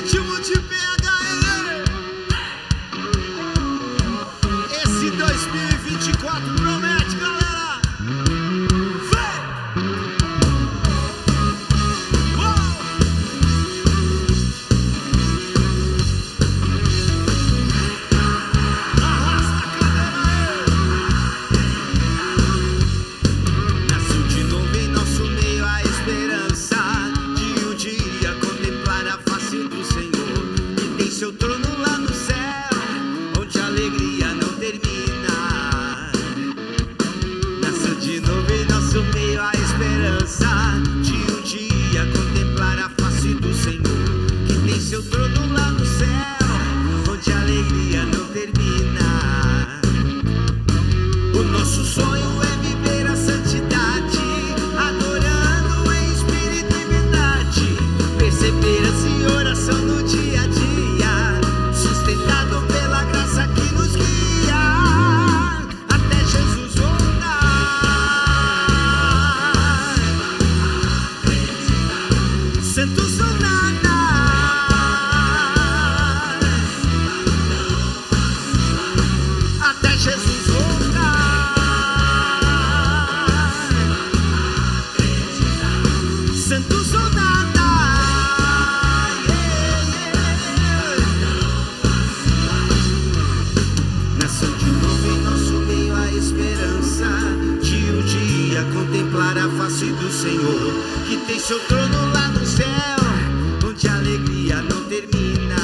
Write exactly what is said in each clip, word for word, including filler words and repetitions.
ritmo de P H N. Esse dois mil e vinte e quatro promete, galera. Vem! Uou! Arrasta a cadeira aí. Nasceu de novo em nosso meio a esperança de um dia contemplar a face do Senhor, que tem seu trono lá no céu, onde a alegria não termina. Nasceu de novo em nosso meio a esperança de um dia contemplar a face do Senhor, que tem seu trono lá no céu, onde a alegria não termina. O nosso sonho é viver a santidade, adorando em espírito e verdade, perseverança e oração no dia a dia, sustentado pela graça que nos guia, até Jesus voltar. Santos são nada, até Jesus voltar. Santos são nada, yeah, yeah. Nasceu de novo em nosso meio a esperança de um dia contemplar a face do Senhor, que tem seu trono lá no céu, onde a alegria não termina.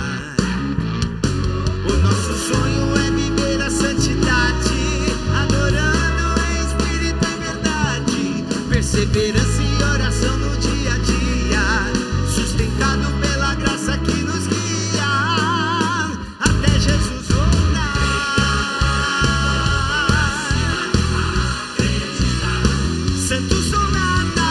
O nosso sonho é viver a santidade, adorando em espírito e verdade, perseverança e oração no dia a dia, sustentado pela graça que nos guia, até Jesus voltar. Santos são nada,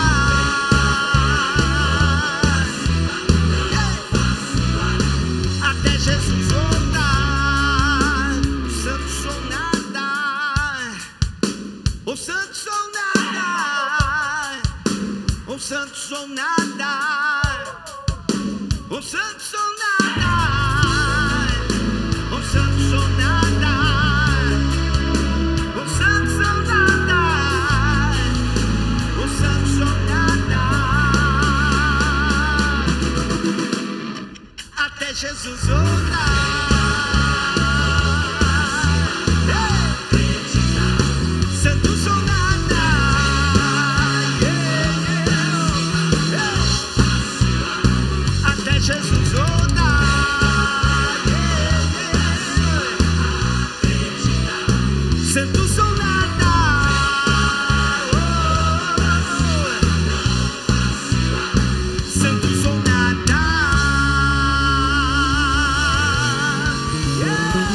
até Jesus voltar. Os santos são nada, os santos são nada, os santos são nada, os santos são nada, os santos são nada, os santos são nada, os santos são nada, até Jesus voltar. Santos são nada, yeah, yeah. Até Jesus voltar, yeah, yeah. Santos são nada, oh, santos são nada, yeah.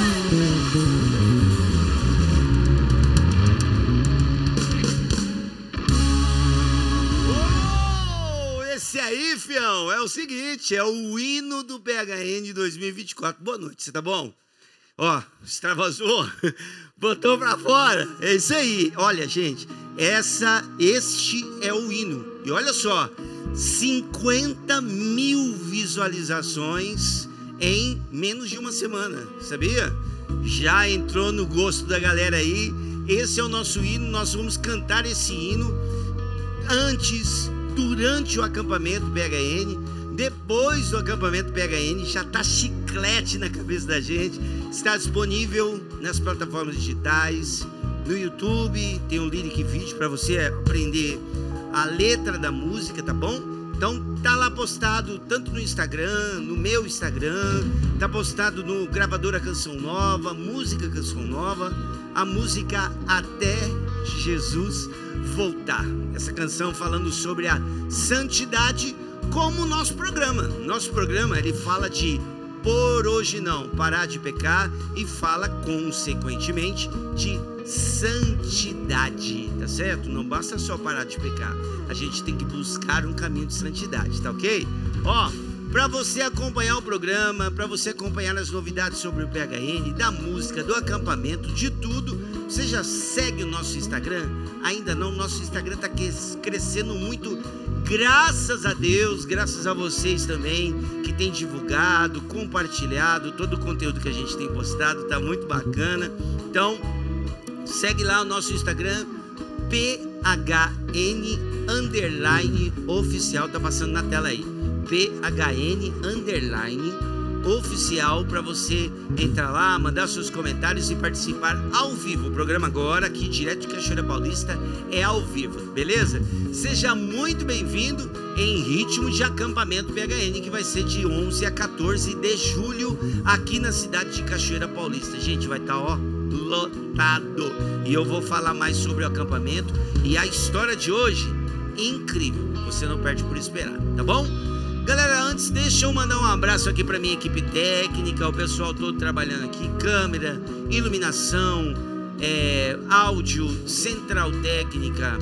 Oh, esse aí, fião, é o seguinte, é o hino do P H N dois mil e vinte e quatro. Boa noite, você tá bom? Ó, extravasou, botou pra fora, é isso aí. Olha, gente, essa, este é o hino. E olha só, cinquenta mil visualizações em menos de uma semana, sabia? Já entrou no gosto da galera aí. Esse é o nosso hino, nós vamos cantar esse hino antes, durante o acampamento P H N, depois do acampamento P H N, já tá chiclete na cabeça da gente. Está disponível nas plataformas digitais, no YouTube, tem um lyric vídeo para você aprender a letra da música, tá bom? Então tá lá postado tanto no Instagram, no meu Instagram, tá postado no Gravadora Canção Nova, Música Canção Nova, a música Até Jesus Voltar. Essa canção falando sobre a santidade, como o nosso programa. Nosso programa, ele fala de por hoje não, parar de pecar, e fala consequentemente de santidade, tá certo? Não basta só parar de pecar, a gente tem que buscar um caminho de santidade, tá ok? Ó, para você acompanhar o programa, para você acompanhar as novidades sobre o P H N, da música, do acampamento, de tudo. Você já segue o nosso Instagram? Ainda não, nosso Instagram está crescendo muito, graças a Deus, graças a vocês também, que tem divulgado, compartilhado todo o conteúdo que a gente tem postado, tá muito bacana. Então, segue lá o nosso Instagram, P H N underline oficial, tá passando na tela aí, P H N underline oficial, para você entrar lá, mandar seus comentários e participar ao vivo. O programa agora, aqui direto de Cachoeira Paulista, é ao vivo, beleza? Seja muito bem-vindo em ritmo de acampamento P H N, que vai ser de onze a quatorze de julho aqui na cidade de Cachoeira Paulista. Gente, vai estar, ó, lotado. E eu vou falar mais sobre o acampamento e a história de hoje, incrível. Você não perde por esperar, tá bom? Galera, antes deixa eu mandar um abraço aqui para minha equipe técnica, o pessoal todo trabalhando aqui, câmera, iluminação, é, áudio, central técnica,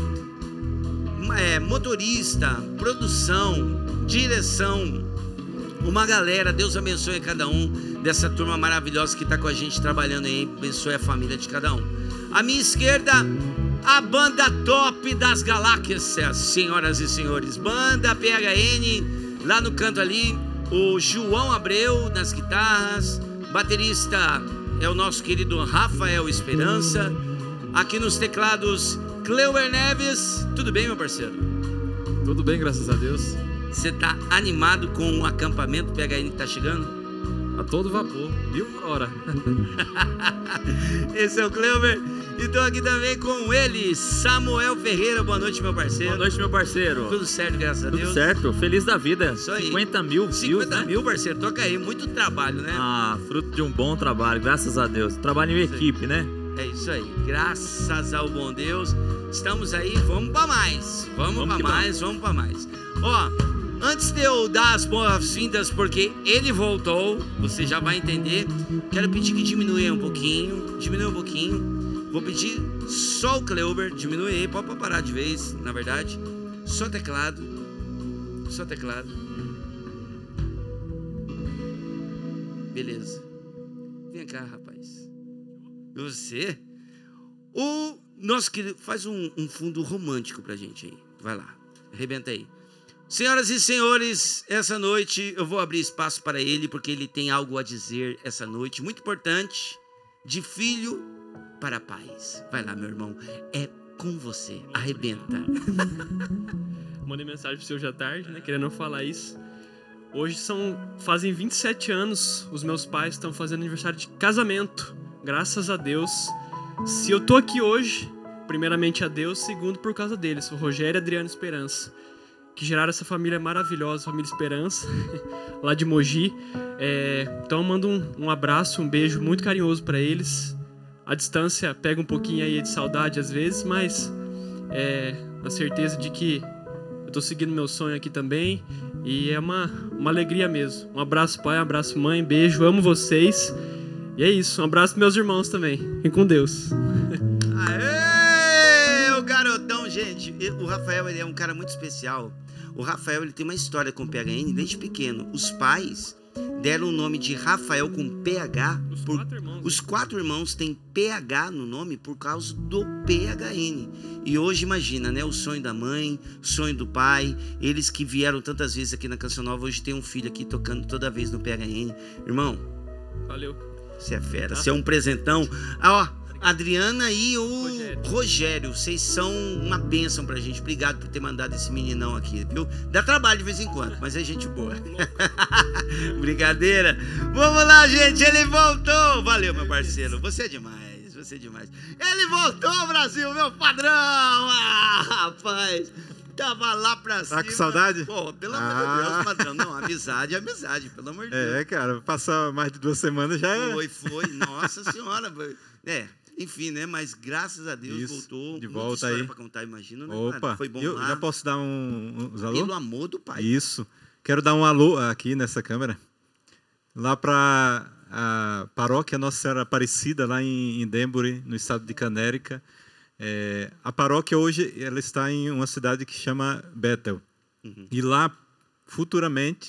é, motorista, produção, direção, uma galera. Deus abençoe a cada um dessa turma maravilhosa que está com a gente trabalhando aí, abençoe a família de cada um. À minha esquerda, a banda top das galáxias, senhoras e senhores, banda P H N. Lá no canto ali, o João Abreu nas guitarras, baterista é o nosso querido Rafael Esperança. Aqui nos teclados, Cleuber Neves. Tudo bem, meu parceiro? Tudo bem, graças a Deus. Você tá animado com o acampamento P H N que tá chegando? A todo vapor, mil por hora. Esse é o Cleuber. E estou aqui também com ele, Samuel Ferreira. Boa noite, meu parceiro. Boa noite, meu parceiro. Tudo certo, graças a Deus. Tudo certo, feliz da vida. Isso aí. cinquenta mil views, cinquenta né? mil, parceiro. Toca aí, muito trabalho, né? Ah, fruto de um bom trabalho, graças a Deus. Trabalho em equipe, né? É isso aí, graças ao bom Deus. Estamos aí, vamos para mais. Vamos, vamos para mais, vamos para mais. Ó, antes de eu dar as boas-vindas, porque ele voltou, você já vai entender. Quero pedir que diminua um pouquinho, diminua um pouquinho. Vou pedir só o Cleuber, diminui aí, pode parar de vez, na verdade. Só teclado, só teclado. Beleza. Vem cá, rapaz. Você? O nosso querido, faz um, um fundo romântico pra gente aí. Vai lá, arrebenta aí. Senhoras e senhores, essa noite eu vou abrir espaço para ele, porque ele tem algo a dizer essa noite, muito importante, de filho para paz. Vai lá, meu irmão, é com você, arrebenta. Mandei mensagem pro seu já tarde, né, querendo falar isso. Hoje são, fazem vinte e sete anos, os meus pais estão fazendo aniversário de casamento, graças a Deus. Se eu tô aqui hoje, primeiramente a Deus, segundo por causa deles, o Rogério e a Adriana Esperança, que geraram essa família maravilhosa, família Esperança, lá de Mogi. É, então eu mando um, um abraço, um beijo muito carinhoso para eles. A distância pega um pouquinho aí de saudade às vezes, mas é, a certeza de que eu tô seguindo meu sonho aqui também. E é uma, uma alegria mesmo. Um abraço pai, um abraço mãe, beijo, amo vocês. E é isso, um abraço pros meus irmãos também. Fiquem com Deus. Aê, o garotão, gente. O Rafael, ele é um cara muito especial. O Rafael, ele tem uma história com o P H N desde pequeno. Os pais deram o nome de Rafael com P H. Os por... quatro irmãos. Os quatro irmãos têm P H no nome por causa do P H N. E hoje, imagina, né? O sonho da mãe, o sonho do pai. Eles que vieram tantas vezes aqui na Canção Nova, hoje tem um filho aqui tocando toda vez no P H N. Irmão, Valeu. você é fera, Tá. você é um presentão. Ah, ó. Adriana e o Rogério. Rogério, vocês são uma bênção pra gente. Obrigado por ter mandado esse meninão aqui, viu? Dá trabalho de vez em quando, mas é gente boa. Brincadeira. Vamos lá, gente, ele voltou. Valeu, meu parceiro. Você é demais, você é demais. Ele voltou, Brasil, meu padrão. Ah, rapaz. Tava lá pra cima. Tá com saudade? Pô, pelo Ah. amor de Deus, padrão. Não, amizade é amizade, pelo amor de Deus. É, cara, passar mais de duas semanas já é. Foi, foi. Nossa senhora. É, enfim, né? Mas graças a Deus Isso, voltou. de Muita volta história aí. pra contar, imagino, né, Opa, cara? Foi bom eu lá. já posso dar um, uns alô? Pelo amor do pai. Isso. Quero dar um alô aqui nessa câmera. Lá para a paróquia Nossa Senhora Aparecida, lá em, em Denbury, no estado de Connecticut. É, a paróquia hoje ela está em uma cidade que chama Bethel. Uhum. E lá, futuramente,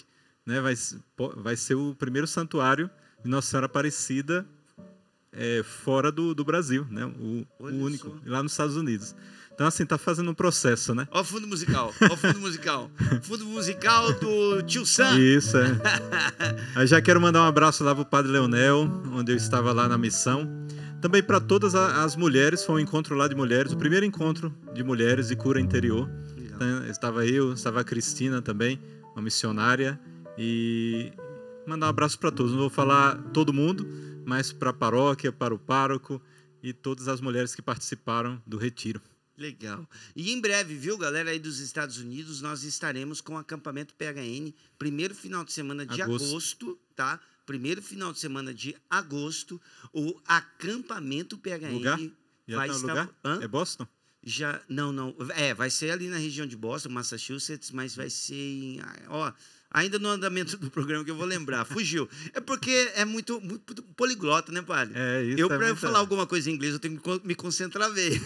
né, vai, vai ser o primeiro santuário de Nossa Senhora Aparecida é, fora do, do Brasil, né, o, o único, só. Lá nos Estados Unidos. Então, assim, tá fazendo um processo, né? Ó o fundo musical, ó o fundo musical. Fundo musical do Tio Sam. Isso, é. Aí já quero mandar um abraço lá pro Padre Leonel, onde eu estava lá na missão. Também para todas as mulheres, foi um encontro lá de mulheres, o primeiro encontro de mulheres de cura interior. Então, estava eu, estava a Cristina também, uma missionária. E mandar um abraço para todos. Não vou falar todo mundo, mas para a paróquia, para o pároco e todas as mulheres que participaram do retiro. Legal. E em breve, viu, galera aí dos Estados Unidos, nós estaremos com o acampamento P H N, primeiro final de semana de agosto, agosto tá? Primeiro final de semana de agosto, o acampamento P H N lugar? Já vai tá estar... lugar? Hã? É Boston? Já, não, não. É, vai ser ali na região de Boston, Massachusetts, mas vai ser em... Ó, ainda no andamento do programa que eu vou lembrar. Fugiu. É porque é muito, muito poliglota, né, padre? É, isso eu, é para muito... falar alguma coisa em inglês, eu tenho que me concentrar bem.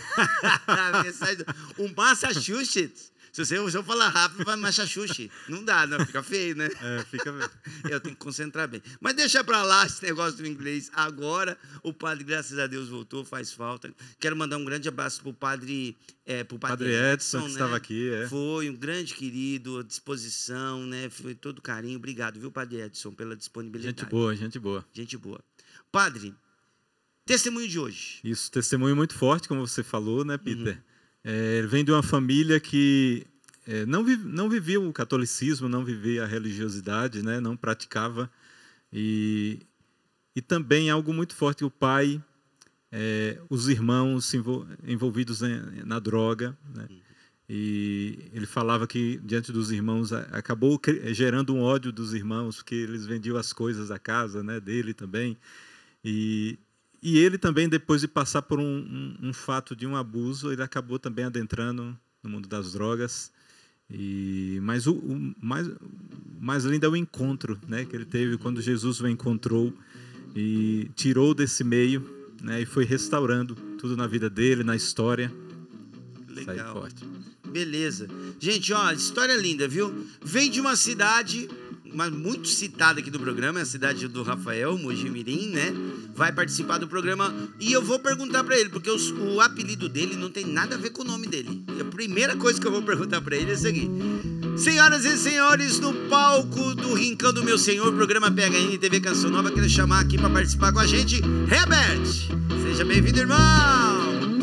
O Massachusetts, se você, se eu falar rápido, vai Massachusetts. Não dá, não, fica feio, né? É, fica feio. Eu tenho que concentrar bem. Mas deixa para lá esse negócio do inglês. Agora, o padre, graças a Deus, voltou, faz falta. Quero mandar um grande abraço para o padre, é, pro padre, padre Edson, Edson, que né? estava aqui. É. Foi um grande querido, à disposição, né? Foi todo carinho. Obrigado, viu, padre Edson, pela disponibilidade. Gente boa, gente boa. Gente boa. Padre, testemunho de hoje. Isso, testemunho muito forte, como você falou, né, Peter? Uhum. É, ele vem de uma família que é, não, vi, não vivia o catolicismo, não vivia a religiosidade, né, não praticava. E, e também algo muito forte, o pai, é, os irmãos envolvidos em, na droga, né? Uhum. E ele falava que, diante dos irmãos, acabou gerando um ódio dos irmãos, porque eles vendiam as coisas da casa, né, dele também. E, e ele também, depois de passar por um, um, um fato de um abuso, ele acabou também adentrando no mundo das drogas. E, mas o, o mais, mais lindo é o encontro, né, que ele teve quando Jesus o encontrou e tirou desse meio, né, e foi restaurando tudo na vida dele, na história. Legal. Saiu forte. Beleza. Gente, ó, história linda, viu? Vem de uma cidade, mas muito citada aqui do programa, é a cidade do Rafael, Mojimirim, né? Vai participar do programa e eu vou perguntar pra ele, porque os, o apelido dele não tem nada a ver com o nome dele. E a primeira coisa que eu vou perguntar pra ele é a seguinte: senhoras e senhores, no palco do Rincão do Meu Senhor, programa P H N T V Canção Nova, quero chamar aqui pra participar com a gente, Herbert. Seja bem-vindo, irmão!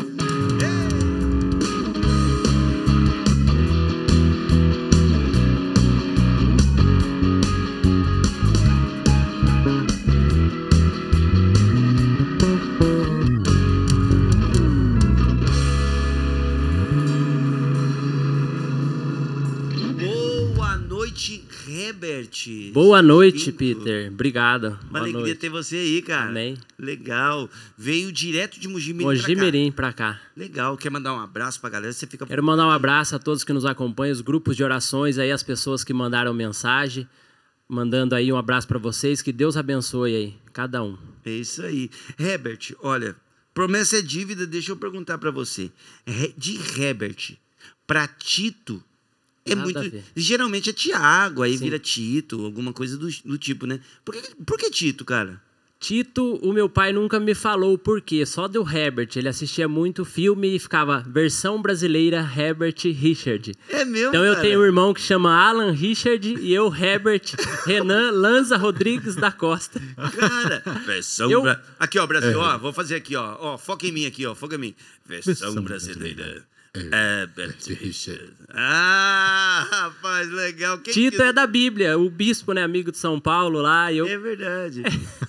Herbert. Boa noite, Peter. Obrigado. Uma alegria noite. ter você aí, cara. Amém. Legal. Veio direto de Mojimirim, Mojimirim pra cá. pra cá. Legal. Quer mandar um abraço pra galera? Você fica... Quero mandar um abraço a todos que nos acompanham, os grupos de orações, aí as pessoas que mandaram mensagem, mandando aí um abraço pra vocês. Que Deus abençoe aí, cada um. É isso aí. Herbert, olha, promessa é dívida, deixa eu perguntar pra você. De Herbert pra Tito... É Nada muito. Geralmente é Tiago, aí Sim. vira Tito, alguma coisa do, do tipo, né? Por que, por que Tito, cara? Tito, o meu pai nunca me falou o porquê, só do Herbert. Ele assistia muito filme e ficava versão brasileira Herbert Richard. É mesmo? Então eu cara? tenho um irmão que chama Alan Richard e eu, Herbert Renan Lanza Rodrigues da Costa. Cara, versão. Eu... Bra... Aqui, ó, Brasil, é. ó, vou fazer aqui, ó. ó. Foca em mim aqui, ó, foca em mim. Versão, versão brasileira. brasileira. Herbert Richard. Ah, rapaz, legal. Que Tito que... é da Bíblia, o bispo, né, amigo de São Paulo lá. E eu... É verdade.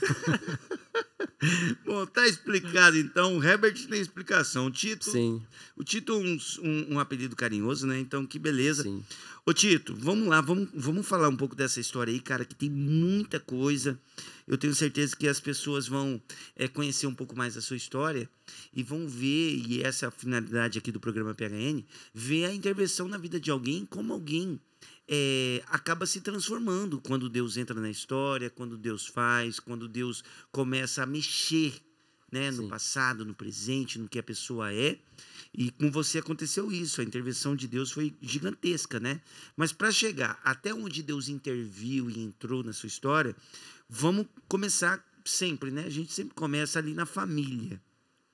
Bom, tá explicado então. O Herbert tem explicação. O Tito, Sim. O Tito um, um, um apelido carinhoso, né? Então, que beleza. Sim. Ô Tito, vamos lá, vamos, vamos falar um pouco dessa história aí, cara, que tem muita coisa. Eu tenho certeza que as pessoas vão é, conhecer um pouco mais da sua história e vão ver, e essa é a finalidade aqui do programa P H N, ver a intervenção na vida de alguém, como alguém é, acaba se transformando quando Deus entra na história, quando Deus faz, quando Deus começa a mexer né? No Sim. passado, no presente, no que a pessoa é. E com você aconteceu isso, a intervenção de Deus foi gigantesca, né? Mas para chegar até onde Deus interviu e entrou na sua história, vamos começar sempre, né? A gente sempre começa ali na família.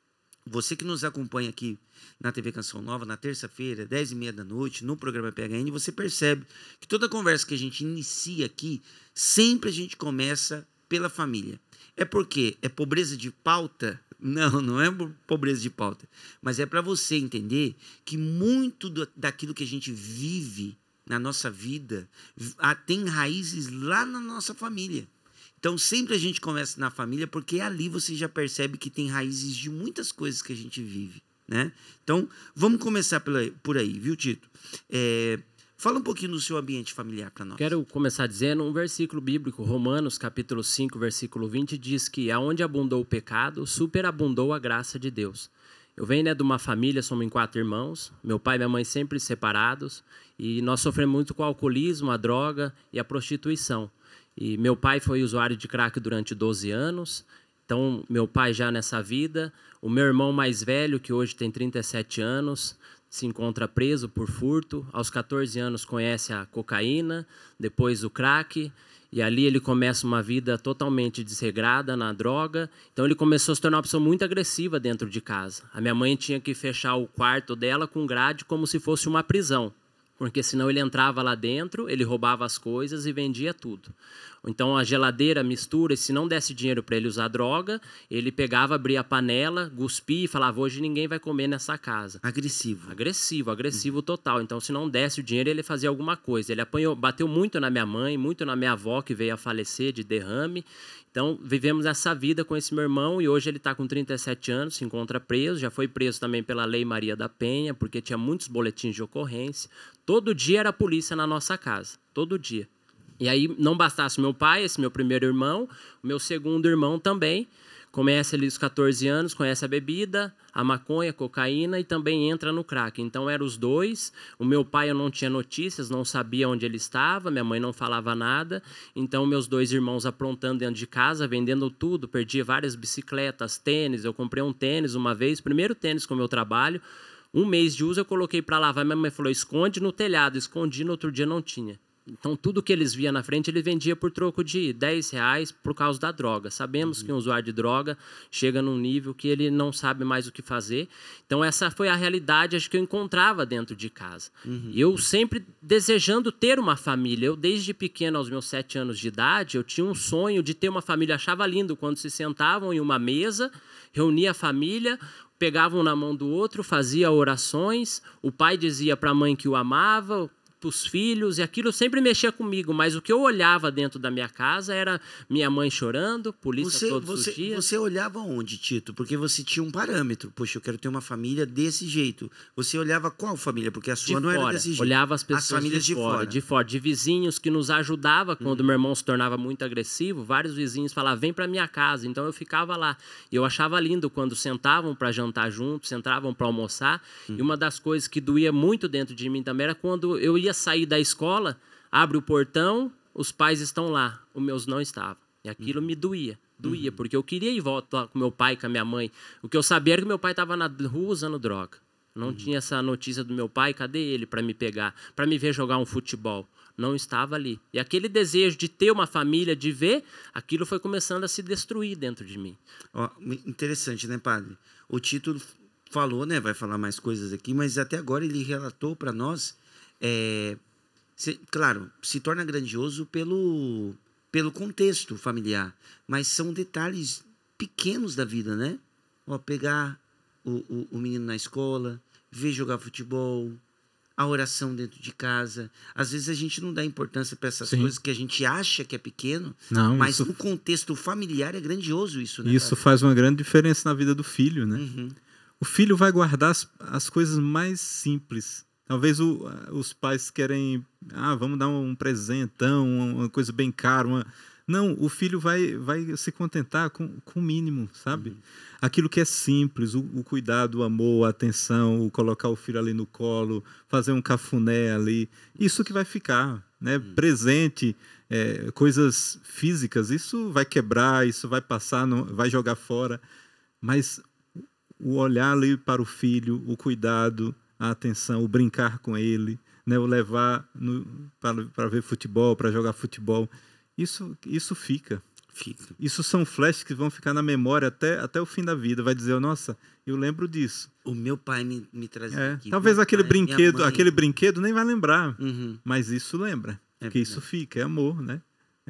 Você que nos acompanha aqui na T V Canção Nova, na terça-feira, dez e meia da noite, no programa P H N, você percebe que toda conversa que a gente inicia aqui, sempre a gente começa pela família. É porque é pobreza de pauta? Não, não é pobreza de pauta. Mas é para você entender que muito do, daquilo que a gente vive na nossa vida tem raízes lá na nossa família. Então, sempre a gente começa na família, porque ali você já percebe que tem raízes de muitas coisas que a gente vive, né? Então, vamos começar por aí, viu, Tito? É, fala um pouquinho do seu ambiente familiar para nós. Quero começar dizendo um versículo bíblico, Romanos, capítulo cinco, versículo vinte, diz que aonde abundou o pecado, superabundou a graça de Deus. Eu venho, né, de uma família, somos em quatro irmãos, meu pai e minha mãe sempre separados, e nós sofremos muito com o alcoolismo, a droga e a prostituição. E meu pai foi usuário de crack durante doze anos, então meu pai já nessa vida. O meu irmão mais velho, que hoje tem trinta e sete anos, se encontra preso por furto. Aos quatorze anos conhece a cocaína, depois o crack, e ali ele começa uma vida totalmente desregrada na droga. Então ele começou a se tornar uma pessoa muito agressiva dentro de casa. A minha mãe tinha que fechar o quarto dela com grade como se fosse uma prisão, porque senão ele entrava lá dentro, ele roubava as coisas e vendia tudo. Então a geladeira, mistura, e se não desse dinheiro para ele usar droga, ele pegava, abria a panela, cuspia e falava, hoje ninguém vai comer nessa casa. Agressivo. Agressivo, agressivo total. Então se não desse o dinheiro, ele fazia alguma coisa. Ele apanhou, bateu muito na minha mãe, muito na minha avó, que veio a falecer de derrame. Então vivemos essa vida com esse meu irmão, e hoje ele está com trinta e sete anos, se encontra preso, já foi preso também pela Lei Maria da Penha, porque tinha muitos boletins de ocorrência. Todo dia era a polícia na nossa casa, todo dia. E aí não bastasse meu pai, esse meu primeiro irmão, o meu segundo irmão também, começa ali os quatorze anos, conhece a bebida, a maconha, a cocaína e também entra no crack. Então eram os dois. O meu pai eu não tinha notícias, não sabia onde ele estava, minha mãe não falava nada. Então meus dois irmãos aprontando dentro de casa, vendendo tudo, perdi várias bicicletas, tênis. Eu comprei um tênis uma vez, primeiro tênis com o meu trabalho. Um mês de uso eu coloquei para lavar, minha mãe falou, esconde no telhado. Escondi, no outro dia não tinha. Então, tudo que eles viam na frente, ele vendia por troco de dez reais por causa da droga. Sabemos uhum. que um usuário de droga chega num nível que ele não sabe mais o que fazer. Então, essa foi a realidade, acho que eu encontrava dentro de casa. Uhum. Eu sempre desejando ter uma família. Eu, desde pequeno, aos meus sete anos de idade, eu tinha um sonho de ter uma família. Achava lindo quando se sentavam em uma mesa, reunia a família, pegavam na mão do outro, fazia orações. O pai dizia para a mãe que o amava, para os filhos, e aquilo sempre mexia comigo, mas o que eu olhava dentro da minha casa era minha mãe chorando, polícia você, todos você, os dias. Você olhava onde, Tito? Porque você tinha um parâmetro. Poxa, eu quero ter uma família desse jeito. Você olhava qual família? Porque a sua de não fora. era desse jeito. Olhava as pessoas as famílias de, de fora, fora. De fora, de vizinhos que nos ajudavam quando hum. meu irmão se tornava muito agressivo. Vários vizinhos falavam, vem para minha casa. Então eu ficava lá. E eu achava lindo quando sentavam para jantar juntos, sentavam para almoçar. Hum. E uma das coisas que doía muito dentro de mim também era quando eu ia sair da escola, abre o portão, os pais estão lá, os meus não estavam. E aquilo me doía, doía, uhum. porque eu queria ir voltar com meu pai, com a minha mãe. O que eu sabia era que meu pai estava na rua usando droga. Não uhum. tinha essa notícia do meu pai, cadê ele para me pegar, para me ver jogar um futebol? Não estava ali. E aquele desejo de ter uma família, de ver, aquilo foi começando a se destruir dentro de mim. Ó, interessante, né, padre? O Tito falou, né, vai falar mais coisas aqui, mas até agora ele relatou para nós... É, Se, claro, se torna grandioso pelo, pelo contexto familiar, mas são detalhes pequenos da vida, né? Ó, pegar o, o, o menino na escola, ver jogar futebol, a oração dentro de casa. Às vezes a gente não dá importância para essas Sim. coisas que a gente acha que é pequeno, não, mas isso... no contexto familiar é grandioso isso, né? Isso, cara? Faz uma grande diferença na vida do filho, né? Uhum. O filho vai guardar as, as coisas mais simples. Talvez o, os pais querem, ah, vamos dar um presentão, uma coisa bem cara. Uma... Não, o filho vai, vai se contentar com, com o mínimo, sabe? Uhum. Aquilo que é simples, o, o cuidado, o amor, a atenção, o colocar o filho ali no colo, fazer um cafuné ali. Isso que vai ficar, né? Uhum. Presente, é, coisas físicas, isso vai quebrar, isso vai passar, não, vai jogar fora. Mas o olhar ali para o filho, o cuidado, a atenção, o brincar com ele, né, o levar no, para, para ver futebol, para jogar futebol, isso, isso fica. Fica. Isso são flashes que vão ficar na memória até, até o fim da vida. Vai dizer, nossa, eu lembro disso. O meu pai me, me trazia É, aqui. talvez meu aquele pai, minha brinquedo, mãe. aquele brinquedo nem vai lembrar, Uhum. mas isso lembra, É porque isso verdade. fica, é amor, né?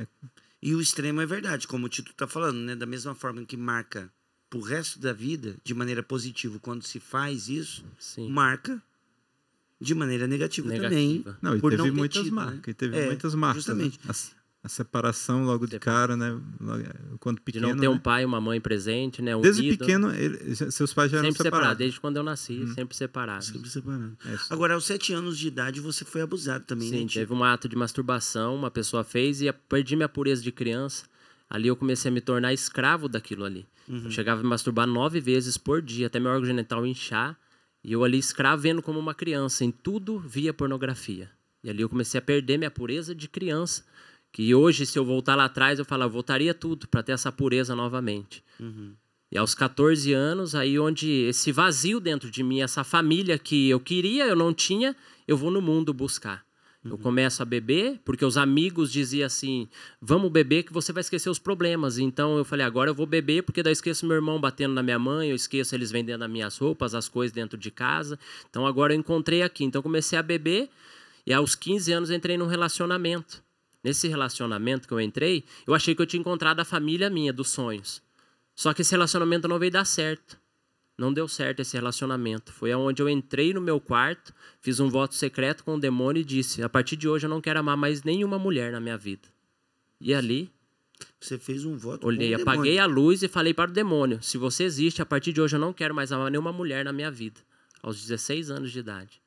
E o extremo é verdade, como o Tito está falando, né? Da mesma forma que marca pro resto da vida, de maneira positiva, quando se faz isso, Sim. marca de maneira negativa, também. Negativa. Não, e Por teve não ter muitas tido, marcas, né? e teve É, muitas marcas. justamente. Né? A, a separação logo de cara, né? Logo- Quando De pequeno, não ter um né? pai e uma mãe presente, né? Desde unido. pequeno, ele- seus pais já eram Sempre separado, separados. desde quando eu nasci, sempre separado. Sempre separado. É isso. Agora, aos sete anos de idade, você foi abusado também, né, Sim, Tito? teve um ato de masturbação, uma pessoa fez e eu perdi minha pureza de criança. Ali eu comecei a me tornar escravo daquilo ali. Eu chegava a me masturbar nove vezes por dia, até meu órgão genital inchar. E eu ali escravo vendo como uma criança, em tudo via pornografia. E ali eu comecei a perder minha pureza de criança. Que hoje, se eu voltar lá atrás, eu falo, eu voltaria tudo para ter essa pureza novamente. E aos catorze anos, aí onde esse vazio dentro de mim, essa família que eu queria, eu não tinha, eu vou no mundo buscar. Eu começo a beber, porque os amigos diziam assim, vamos beber que você vai esquecer os problemas. Então eu falei, agora eu vou beber, porque daí eu esqueço meu irmão batendo na minha mãe, eu esqueço eles vendendo as minhas roupas, as coisas dentro de casa. Então agora eu encontrei aqui. Então eu comecei a beber e aos quinze anos eu entrei num relacionamento. Nesse relacionamento que eu entrei, eu achei que eu tinha encontrado a família minha, dos sonhos. Só que esse relacionamento não veio dar certo. Não deu certo esse relacionamento. Foi onde eu entrei no meu quarto, fiz um voto secreto com o demônio e disse, a partir de hoje eu não quero amar mais nenhuma mulher na minha vida. E ali, Você fez um voto olhei, com o apaguei demônio. a luz e falei para o demônio, se você existe, a partir de hoje eu não quero mais amar nenhuma mulher na minha vida. Aos dezesseis anos de idade.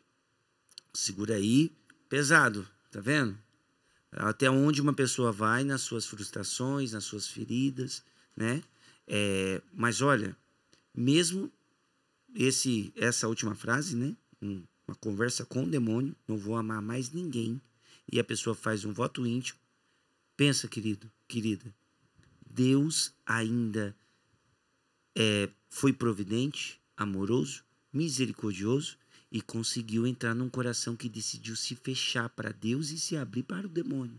Segura aí, pesado, tá vendo? Até onde uma pessoa vai nas suas frustrações, nas suas feridas, né? É, mas olha, mesmo esse, essa última frase, né? Um- Uma conversa com o demônio, não vou amar mais ninguém, e a pessoa faz um voto íntimo. Pensa, querido, querida, Deus ainda é, foi providente, amoroso, misericordioso e conseguiu entrar num coração que decidiu se fechar para Deus e se abrir para o demônio.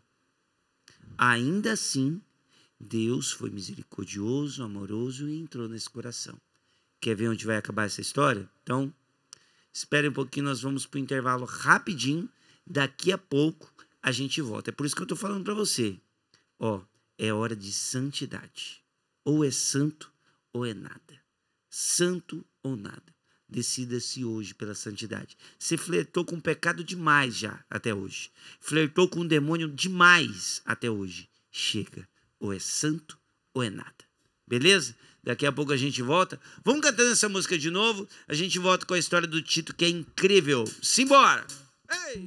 Ainda assim, Deus foi misericordioso, amoroso e entrou nesse coração. Quer ver onde vai acabar essa história? Então, espere um pouquinho, nós vamos para o intervalo rapidinho. Daqui a pouco a gente volta. É por isso que eu estou falando para você. Ó, é hora de santidade. Ou é santo ou é nada. Santo ou nada. Decida-se hoje pela santidade. Você flertou com o pecado demais já até hoje. Flertou com o demônio demais até hoje. Chega. Ou é santo ou é nada. Beleza? Daqui a pouco a gente volta. Vamos cantando essa música de novo. A gente volta com a história do Tito, que é incrível. Simbora! Ei!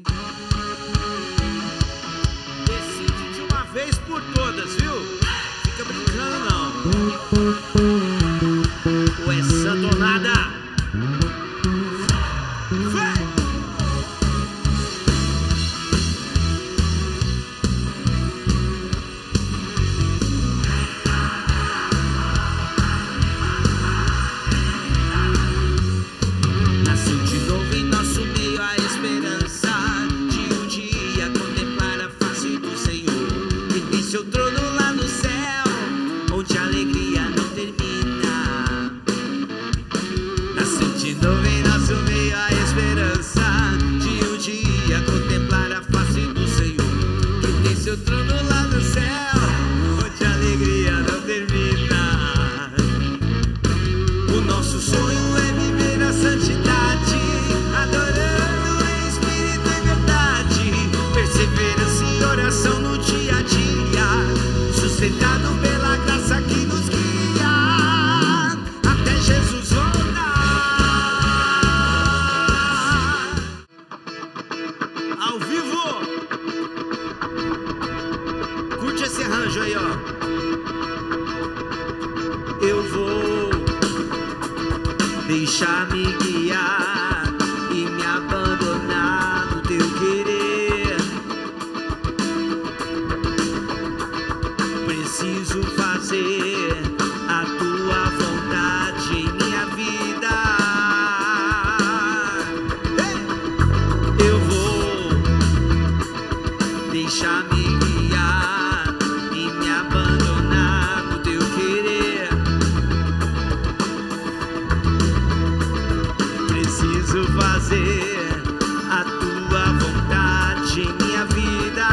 Decide de uma vez por todas, viu? Fica brincando, não. Ou é santo ou nada? Vai! Nasceu de novo em nosso meio a esperança de um dia contemplar a face do Senhor. E tem seu trono lá no céu, onde a alegria não termina. Nasceu de novo em nosso meio a esperança de um dia contemplar a face do Senhor. Que tem seu trono lá no céu, onde a alegria não termina. O nosso sonho é viver a santidade, adorando em espírito e verdade. Perseverança e oração no dia a dia, sustentado pela graça que nos guia, até Jesus voltar. Ao vivo! Curte esse arranjo aí, ó. Eu vou deixar-me guiar e me abandonar no teu querer. Preciso fazer a tua vontade. deixa-me guiar e me abandonar no teu querer. Preciso fazer a tua vontade em minha vida.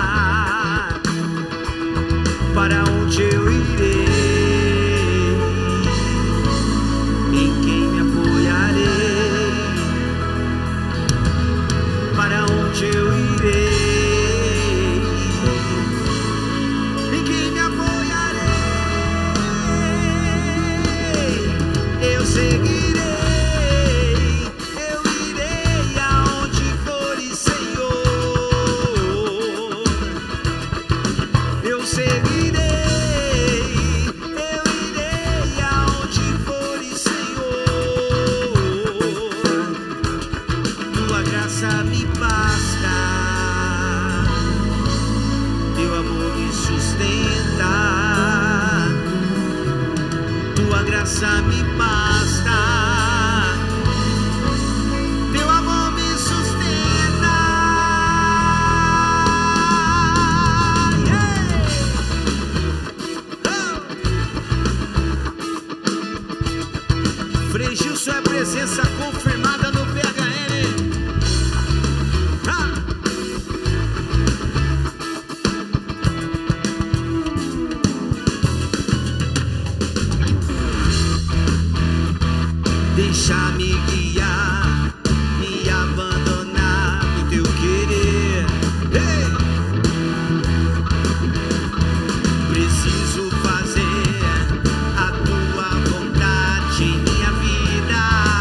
Para onde eu irei? Em quem me apoiarei? Para onde eu irei? Em quem me apoiarei? Eu seguirei, eu irei aonde fores, Senhor. Eu seguirei, eu irei aonde fores, Senhor. Tua graça me basta, teu amor me sustenta. Tua graça me basta, teu amor me sustenta. Yeah! Oh! Frei Gilson é presença confirmada no P H N. Ah! Deixa-me guiar, me abandonar no teu querer. Ei! Preciso fazer a tua vontade em minha vida.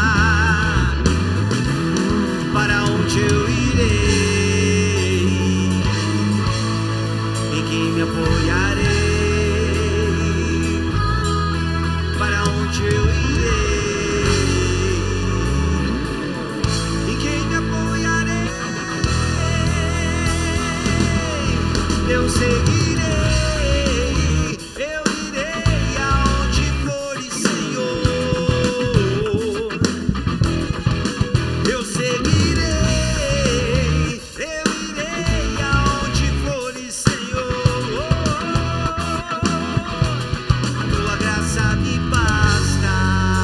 Para onde eu irei? Em quem me apoiarei? Para onde eu irei? Em quem me apoiarei? Eu seguirei, eu irei aonde fores, Senhor. Eu seguirei, eu irei aonde fores, Senhor. Tua graça me basta,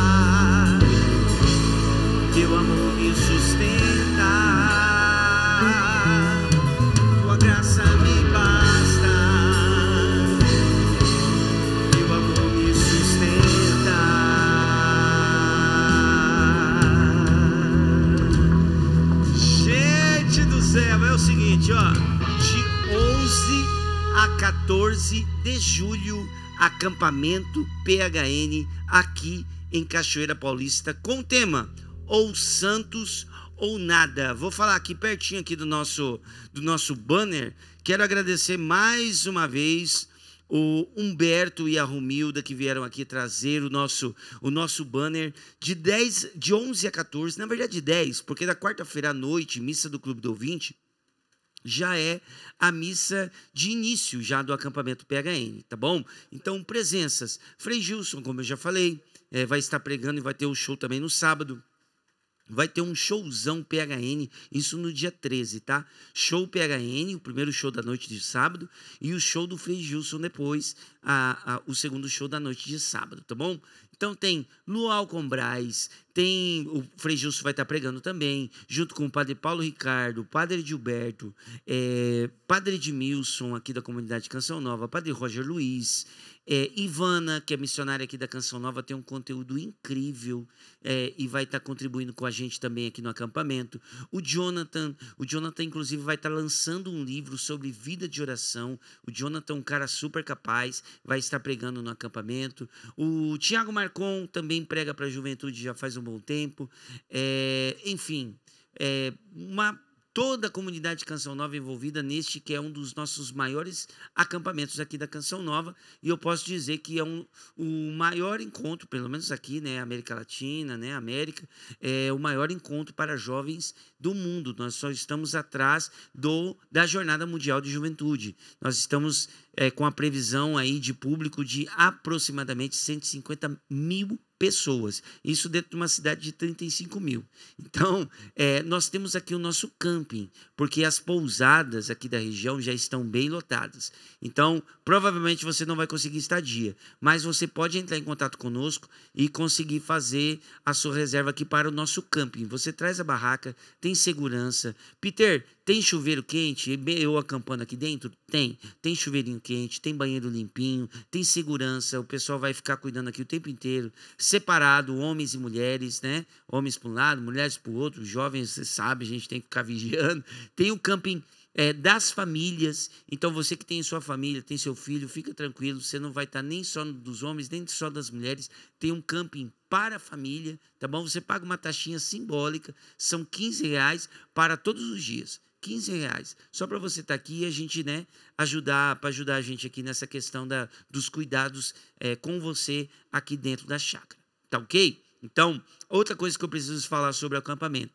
teu amor me sustenta. Tua graça me basta, teu amor me sustenta. Gente do céu, é o seguinte, ó, de onze a quatorze de julho, acampamento P H N aqui em Cachoeira Paulista, com o tema ou santos ou nada. Vou falar aqui pertinho aqui do nosso, do nosso banner. Quero agradecer mais uma vez o Humberto e a Romilda que vieram aqui trazer o nosso, o nosso banner de, dez, de onze a quatorze, na verdade de dez, porque da quarta-feira à noite, missa do Clube do Ouvinte, já é a missa de início já do acampamento P H N, tá bom? Então, presenças. Frei Gilson, como eu já falei, é, vai estar pregando e vai ter o show também no sábado. Vai ter um showzão P H N, isso no dia treze, tá? Show P H N, o primeiro show da noite de sábado, e o show do Frei Gilson depois, a, a, o segundo show da noite de sábado, tá bom? Então tem Luau Combrais, tem o Frei Gilson vai estar pregando também, junto com o Padre Paulo Ricardo, Padre Gilberto, é, Padre Edmilson, aqui da comunidade Canção Nova, Padre Roger Luiz, é, Ivana, que é missionária aqui da Canção Nova, tem um conteúdo incrível é, e vai estar contribuindo com a gente também aqui no acampamento. O Jonathan, o Jonathan inclusive vai estar lançando um livro sobre vida de oração. O Jonathan é um cara super capaz, vai estar pregando no acampamento. O Tiago Marcon também prega para a juventude já faz um bom tempo. É, enfim, é uma... toda a comunidade Canção Nova envolvida neste que é um dos nossos maiores acampamentos aqui da Canção Nova, e eu posso dizer que é um, o maior encontro, pelo menos aqui, né, América Latina, né, América, é o maior encontro para jovens do mundo. Nós só estamos atrás do, da Jornada Mundial de Juventude. Nós estamos é, com a previsão aí de público de aproximadamente cento e cinquenta mil pessoas. Isso dentro de uma cidade de trinta e cinco mil. Então, é, nós temos aqui o nosso camping, porque as pousadas aqui da região já estão bem lotadas. Então, provavelmente você não vai conseguir estadia, mas você pode entrar em contato conosco e conseguir fazer a sua reserva aqui para o nosso camping. Você traz a barraca, tem segurança. Peter, tem chuveiro quente? Eu acampando aqui dentro? Tem. Tem chuveirinho quente, tem banheiro limpinho, tem segurança, o pessoal vai ficar cuidando aqui o tempo inteiro, separado, homens e mulheres, né? Homens para um lado, mulheres para o outro, jovens, você sabe, a gente tem que ficar vigiando. Tem o camping é, das famílias, então você que tem sua família, tem seu filho, fica tranquilo, você não vai estar nem só dos homens, nem só das mulheres, tem um camping para a família, tá bom? Você paga uma taxinha simbólica, são quinze reais para todos os dias. quinze reais, só para você estar aqui e a gente, né, ajudar, para ajudar a gente aqui nessa questão da, dos cuidados é, com você aqui dentro da chácara, tá ok? Então, outra coisa que eu preciso falar sobre o acampamento.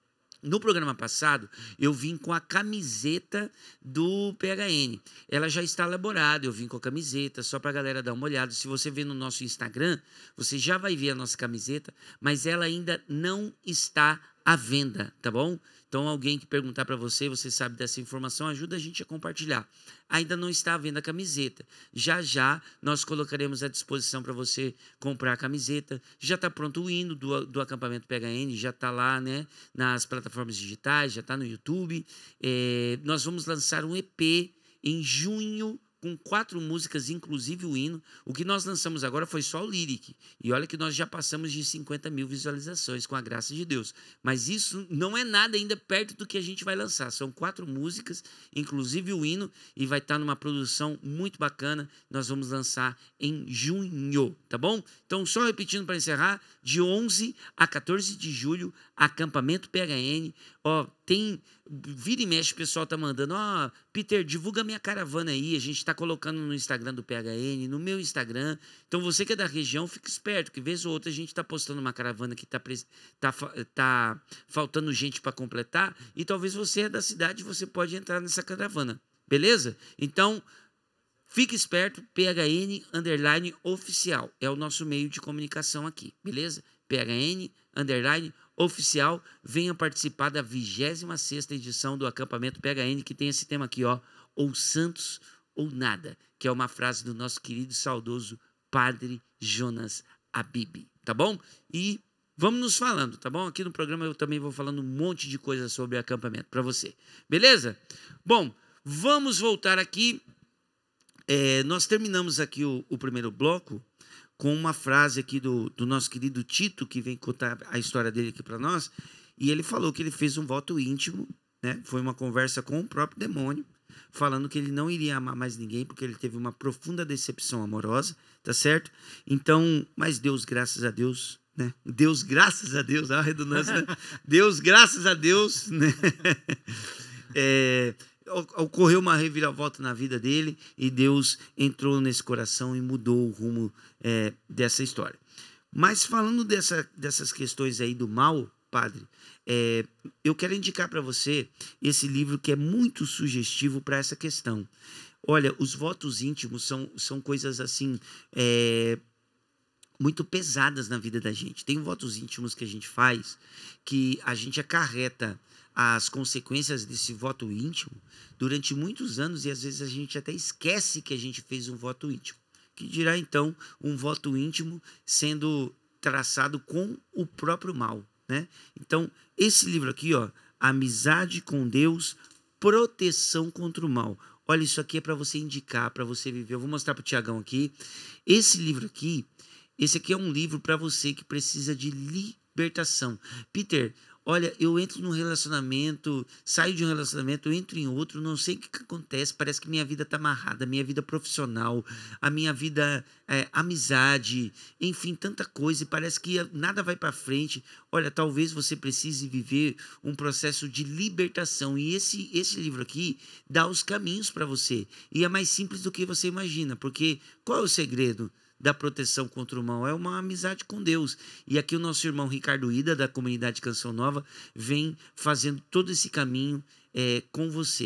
No programa passado, eu vim com a camiseta do P H N. Ela já está elaborada, eu vim com a camiseta, só para a galera dar uma olhada. Se você ver no nosso Instagram, você já vai ver a nossa camiseta, mas ela ainda não está à venda, tá bom? Então, alguém que perguntar para você, você sabe dessa informação, ajuda a gente a compartilhar. Ainda não está à venda a camiseta. Já, já, nós colocaremos à disposição para você comprar a camiseta. Já está pronto o hino do, do acampamento P H N, já está lá, né, nas plataformas digitais, já está no YouTube. É, nós vamos lançar um E P em junho, com quatro músicas, inclusive o hino. O que nós lançamos agora foi só o lyric. E olha que nós já passamos de cinquenta mil visualizações, com a graça de Deus. Mas isso não é nada ainda perto do que a gente vai lançar. São quatro músicas, inclusive o hino, e vai estar numa produção muito bacana. Nós vamos lançar em junho, tá bom? Então, só repetindo para encerrar, de onze a quatorze de julho, acampamento P H N. Ó, tem... Vira e mexe, o pessoal tá mandando, ó, oh, Peter, divulga minha caravana aí, a gente tá colocando no Instagram do P H N, no meu Instagram. Então, você que é da região, fica esperto, que vez ou outra a gente tá postando uma caravana que tá, tá, tá faltando gente para completar, e talvez você é da cidade, você pode entrar nessa caravana, beleza? Então, fique esperto, P H N, underline, oficial, é o nosso meio de comunicação aqui, beleza? P H N, underline, oficial, venha participar da vigésima sexta edição do acampamento P H N, que tem esse tema aqui, ó, ou santos ou nada, que é uma frase do nosso querido e saudoso Padre Jonas Abib, tá bom? E vamos nos falando, tá bom? Aqui no programa eu também vou falando um monte de coisa sobre acampamento para você, beleza? Bom, vamos voltar aqui, é, nós terminamos aqui o, o primeiro bloco com uma frase aqui do, do nosso querido Tito, que vem contar a história dele aqui para nós, e ele falou que ele fez um voto íntimo, né? Foi uma conversa com o próprio demônio, falando que ele não iria amar mais ninguém, porque ele teve uma profunda decepção amorosa, tá certo? Então, mas Deus, graças a Deus, né? Deus, graças a Deus, a redundância, né? Deus, graças a Deus, né? É... Ocorreu uma reviravolta na vida dele e Deus entrou nesse coração e mudou o rumo é, dessa história. Mas falando dessa, dessas questões aí do mal, padre, é, eu quero indicar para você esse livro que é muito sugestivo para essa questão. Olha, os votos íntimos são, são coisas assim... É, muito pesadas na vida da gente. Tem votos íntimos que a gente faz que a gente acarreta as consequências desse voto íntimo durante muitos anos e às vezes a gente até esquece que a gente fez um voto íntimo. Que dirá então um voto íntimo sendo traçado com o próprio mal, né? Então, esse livro aqui, ó, Amizade com Deus, Proteção contra o Mal. Olha, isso aqui é para você indicar, para você viver. Eu vou mostrar para o Tiagão aqui. Esse livro aqui, esse aqui é um livro para você que precisa de libertação. Peter, olha, eu entro num relacionamento, saio de um relacionamento, eu entro em outro, não sei o que, que acontece, parece que minha vida está amarrada, a minha vida profissional, a minha vida, é, amizade, enfim, tanta coisa, e parece que nada vai para frente. Olha, talvez você precise viver um processo de libertação, e esse, esse livro aqui dá os caminhos para você, e é mais simples do que você imagina, porque qual é o segredo da proteção contra o mal? É uma amizade com Deus. E aqui o nosso irmão Ricardo Ida, da comunidade Canção Nova, vem fazendo todo esse caminho é, com você.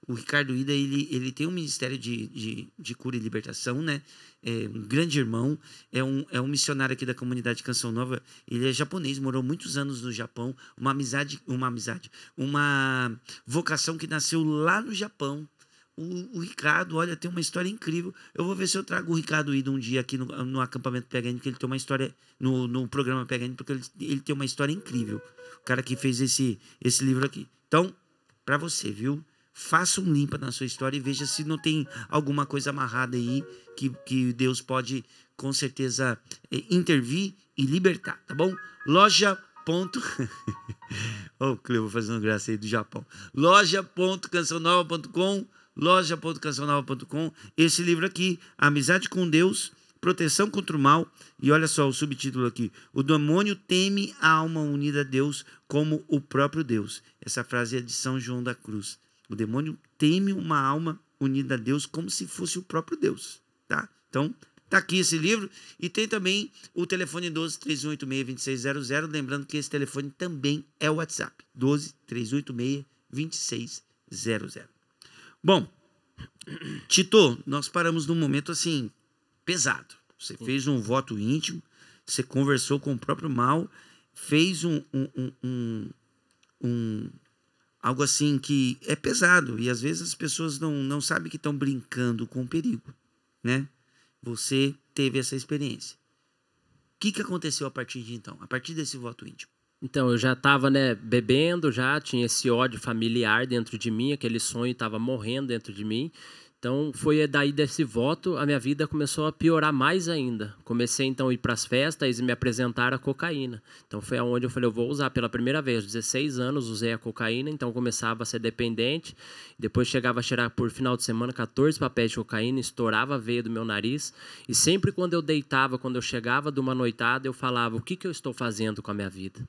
o Ricardo Ida, ele, ele tem um ministério de, de, de cura e libertação, né? É um grande irmão, é um, é um missionário aqui da comunidade Canção Nova. Ele é japonês, morou muitos anos no Japão. Uma amizade, uma amizade, uma vocação que nasceu lá no Japão. O, o Ricardo, olha, tem uma história incrível. Eu vou ver se eu trago o Ricardo Ida um dia aqui no, no acampamento P H N, porque ele tem uma história, no, no programa P H N, porque ele, ele tem uma história incrível. O cara que fez esse, esse livro aqui. Então, para você, viu? Faça um limpa na sua história e veja se não tem alguma coisa amarrada aí que, que Deus pode, com certeza, intervir e libertar, tá bom? Loja. Ponto... Ó, o Cleo fazendo graça aí do Japão. loja ponto canção nova ponto com, loja ponto canção nova ponto com. Esse livro aqui, Amizade com Deus, Proteção contra o Mal. E olha só o subtítulo aqui: O demônio teme a alma unida a Deus como o próprio Deus. Essa frase é de São João da Cruz. O demônio teme uma alma unida a Deus como se fosse o próprio Deus, tá? Então, tá aqui esse livro. E tem também o telefone doze, três um oito seis, dois seis zero zero. Lembrando que esse telefone também é o WhatsApp. doze, três oito seis, dois seis zero zero. Bom, Tito, nós paramos num momento assim, pesado. Você fez um voto íntimo, você conversou com o próprio mal, fez um... um, um, um, um algo assim que é pesado, e às vezes as pessoas não, não sabem que estão brincando com o perigo, né? Você teve essa experiência. O que, que aconteceu a partir de então? A partir desse voto íntimo? Então, eu já estava, né, bebendo, já tinha esse ódio familiar dentro de mim, aquele sonho estava morrendo dentro de mim. Então, foi daí desse voto, a minha vida começou a piorar mais ainda. Comecei, então, a ir para as festas e me apresentar a cocaína. Então, foi aonde eu falei, eu vou usar pela primeira vez. Aos dezesseis anos, usei a cocaína, então começava a ser dependente. Depois chegava a cheirar, por final de semana, quatorze papéis de cocaína, estourava a veia do meu nariz. E sempre quando eu deitava, quando eu chegava de uma noitada, eu falava, o que, que eu estou fazendo com a minha vida?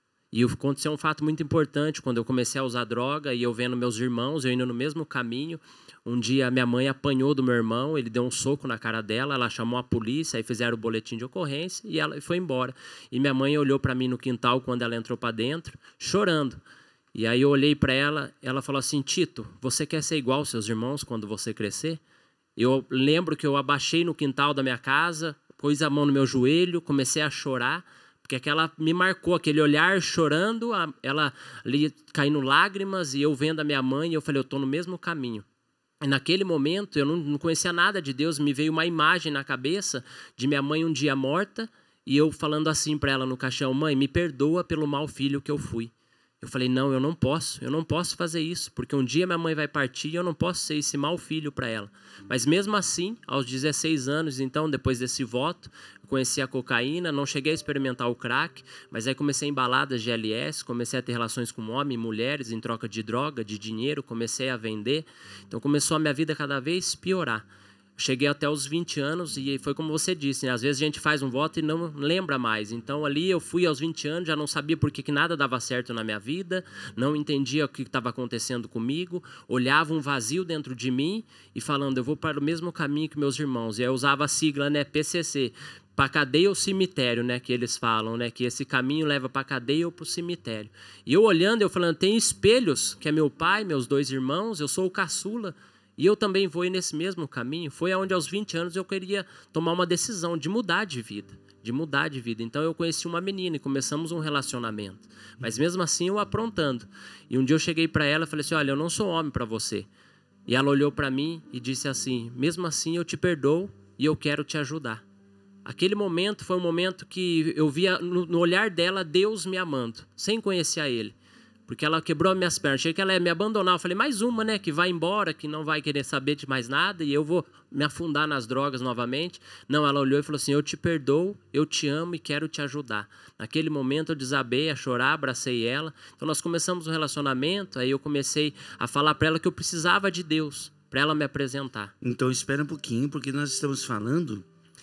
E aconteceu um fato muito importante, quando eu comecei a usar droga e eu vendo meus irmãos, eu indo no mesmo caminho. Um dia minha mãe apanhou do meu irmão, ele deu um soco na cara dela, ela chamou a polícia, aí fizeram o boletim de ocorrência e ela foi embora. E minha mãe olhou para mim no quintal quando ela entrou para dentro, chorando. E aí eu olhei para ela, ela falou assim, Tito, você quer ser igual aos seus irmãos quando você crescer? Eu lembro que eu abaixei no quintal da minha casa, pus a mão no meu joelho, comecei a chorar, porque aquela me marcou, aquele olhar chorando, ela ali caindo lágrimas e eu vendo a minha mãe, e eu falei, eu estou no mesmo caminho. E naquele momento, eu não, não conhecia nada de Deus, me veio uma imagem na cabeça de minha mãe um dia morta, e eu falando assim para ela no caixão, mãe, me perdoa pelo mau filho que eu fui. Eu falei, não, eu não posso, eu não posso fazer isso, porque um dia minha mãe vai partir e eu não posso ser esse mau filho para ela. Mas mesmo assim, aos dezesseis anos, então, depois desse voto, eu conheci a cocaína, não cheguei a experimentar o crack, mas aí comecei em baladas de L S, comecei a ter relações com homens e mulheres em troca de droga, de dinheiro, comecei a vender. Então começou a minha vida cada vez piorar. Cheguei até os vinte anos e foi como você disse, né? Às vezes a gente faz um voto e não lembra mais. Então ali eu fui aos vinte anos, já não sabia por que, que nada dava certo na minha vida, não entendia o que estava acontecendo comigo, olhava um vazio dentro de mim e falando, eu vou para o mesmo caminho que meus irmãos. E eu usava a sigla, né, P C C, para cadeia ou cemitério, né, que eles falam, né, que esse caminho leva para cadeia ou para o cemitério. E eu olhando, eu falando, tem espelhos, que é meu pai, meus dois irmãos, eu sou o caçula, e eu também vou ir nesse mesmo caminho. Foi onde aos vinte anos eu queria tomar uma decisão de mudar de vida, de mudar de vida. Então eu conheci uma menina e começamos um relacionamento. Mas mesmo assim eu aprontando. E um dia eu cheguei para ela e falei assim, olha, eu não sou homem para você. E ela olhou para mim e disse assim, mesmo assim eu te perdoo e eu quero te ajudar. Aquele momento foi um momento que eu via no, no olhar dela Deus me amando, sem conhecer a Ele. Porque ela quebrou as minhas pernas. Achei que ela ia me abandonar. Eu falei, mais uma, né? Que vai embora, que não vai querer saber de mais nada e eu vou me afundar nas drogas novamente. Não, ela olhou e falou assim, eu te perdoo, eu te amo e quero te ajudar. Naquele momento eu desabei a chorar, abracei ela. Então nós começamos um relacionamento, aí eu comecei a falar para ela que eu precisava de Deus, para ela me apresentar. Então espera um pouquinho, porque nós estamos falando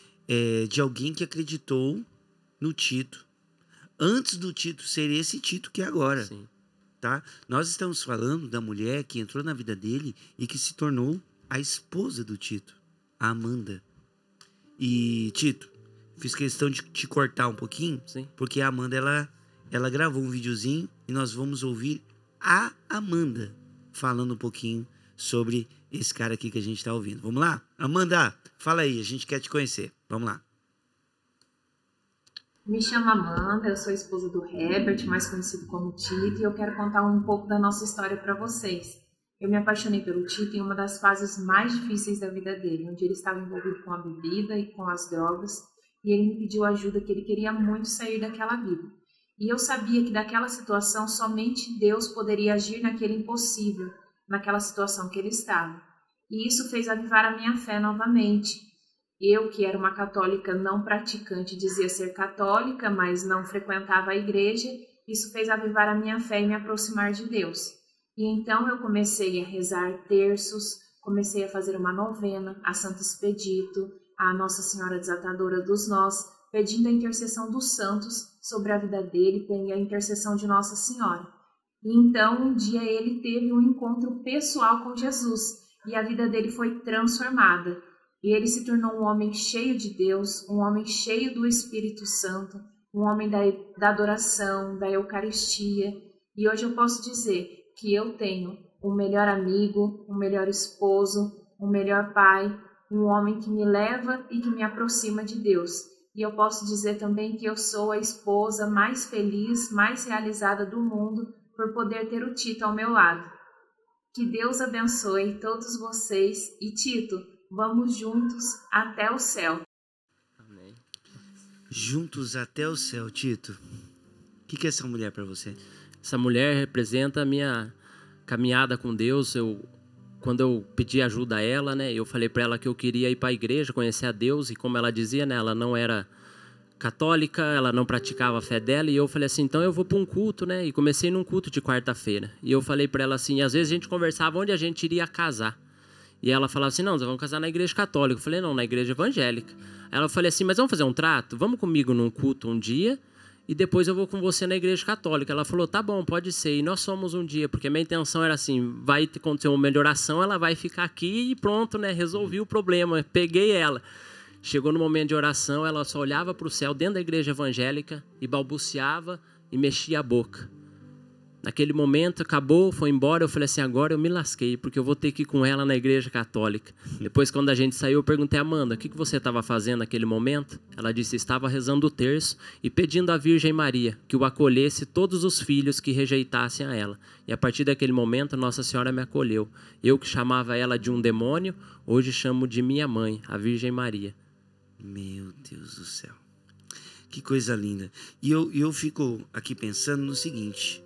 é, de alguém que acreditou no Tito. Antes do Tito ser esse Tito que é agora. Sim. Tá? Nós estamos falando da mulher que entrou na vida dele e que se tornou a esposa do Tito, a Amanda. E, Tito, fiz questão de te cortar um pouquinho, Sim. porque a Amanda, ela, ela gravou um videozinho e nós vamos ouvir a Amanda falando um pouquinho sobre esse cara aqui que a gente está ouvindo. Vamos lá? Amanda, fala aí, a gente quer te conhecer. Vamos lá. Me chamo Amanda, eu sou esposa do Herbert, mais conhecido como Tito, e eu quero contar um pouco da nossa história para vocês. Eu me apaixonei pelo Tito em uma das fases mais difíceis da vida dele, onde ele estava envolvido com a bebida e com as drogas, e ele me pediu ajuda, que ele queria muito sair daquela vida. E eu sabia que daquela situação somente Deus poderia agir naquele impossível, naquela situação que ele estava. E isso fez avivar a minha fé novamente. Eu, que era uma católica não praticante, dizia ser católica, mas não frequentava a igreja, isso fez avivar a minha fé e me aproximar de Deus. E então eu comecei a rezar terços, comecei a fazer uma novena a Santo Expedito, a Nossa Senhora Desatadora dos Nós, pedindo a intercessão dos santos sobre a vida dele e a intercessão de Nossa Senhora. E então um dia ele teve um encontro pessoal com Jesus e a vida dele foi transformada. E ele se tornou um homem cheio de Deus, um homem cheio do Espírito Santo, um homem da, da adoração, da Eucaristia. E hoje eu posso dizer que eu tenho um melhor amigo, um melhor esposo, um melhor pai, um homem que me leva e que me aproxima de Deus. E eu posso dizer também que eu sou a esposa mais feliz, mais realizada do mundo por poder ter o Tito ao meu lado. Que Deus abençoe todos vocês e Tito, vamos juntos até o céu. Amém. Juntos até o céu, Tito. O que, que é essa mulher para você? Essa mulher representa a minha caminhada com Deus. Eu, quando eu pedi ajuda a ela, né, eu falei para ela que eu queria ir para a igreja, conhecer a Deus, e como ela dizia, né, ela não era católica, ela não praticava a fé dela, e eu falei assim, então eu vou para um culto, né, e comecei num culto de quarta-feira, e eu falei para ela assim, às vezes a gente conversava onde a gente iria casar, e ela falava assim, não, nós vamos casar na igreja católica. Eu falei, não, na igreja evangélica. Aí ela falou assim, mas vamos fazer um trato? Vamos comigo num culto um dia, e depois eu vou com você na igreja católica. Ela falou, tá bom, pode ser. E nós somos um dia, porque a minha intenção era assim, vai acontecer uma melhoração, ela vai ficar aqui e pronto, né? Resolvi o problema, peguei ela. Chegou no momento de oração, ela só olhava para o céu dentro da igreja evangélica e balbuciava e mexia a boca. Naquele momento, acabou, foi embora, eu falei assim, agora eu me lasquei, porque eu vou ter que ir com ela na igreja católica. Depois, quando a gente saiu, eu perguntei, Amanda, o que você estava fazendo naquele momento? Ela disse, estava rezando o terço e pedindo à Virgem Maria que o acolhesse todos os filhos que rejeitassem a ela. E a partir daquele momento, Nossa Senhora me acolheu. Eu que chamava ela de um demônio, hoje chamo de minha mãe, a Virgem Maria. Meu Deus do céu. Que coisa linda. E eu, eu fico aqui pensando no seguinte...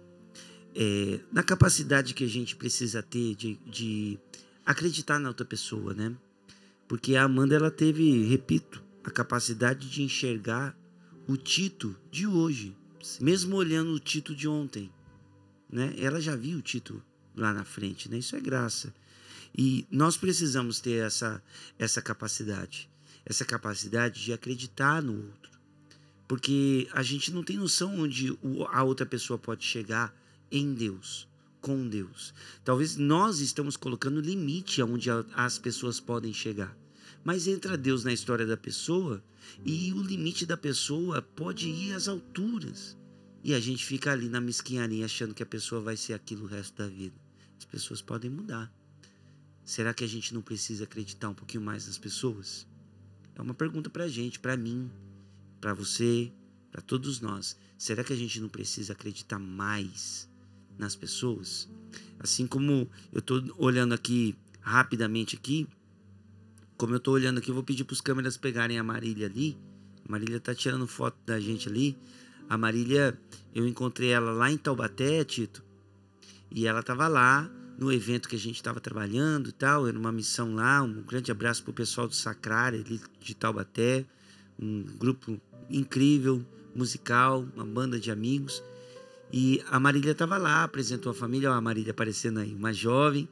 É, na capacidade que a gente precisa ter de, de acreditar na outra pessoa, né? Porque a Amanda, ela teve, repito, a capacidade de enxergar o Tito de hoje, mesmo olhando o Tito de ontem, né? Ela já viu o Tito lá na frente, né? Isso é graça. E nós precisamos ter essa, essa capacidade, essa capacidade de acreditar no outro, porque a gente não tem noção onde a outra pessoa pode chegar em Deus, com Deus. Talvez nós estamos colocando limite aonde as pessoas podem chegar. Mas entra Deus na história da pessoa e o limite da pessoa pode ir às alturas. E a gente fica ali na mesquinharia achando que a pessoa vai ser aquilo o resto da vida. As pessoas podem mudar. Será que a gente não precisa acreditar um pouquinho mais nas pessoas? É uma pergunta para a gente, para mim, para você, para todos nós. Será que a gente não precisa acreditar mais nas pessoas? Assim como eu estou olhando aqui rapidamente aqui, como eu estou olhando aqui, eu vou pedir para os câmeras pegarem a Marília ali. A Marília está tirando foto da gente ali. A Marília, eu encontrei ela lá em Taubaté, Tito, e ela estava lá no evento que a gente estava trabalhando e tal, era uma missão lá. Um grande abraço para o pessoal do Sacrário ali de Taubaté, um grupo incrível, musical, uma banda de amigos. E a Marília estava lá, apresentou a família, ó, a Marília aparecendo aí, uma jovem.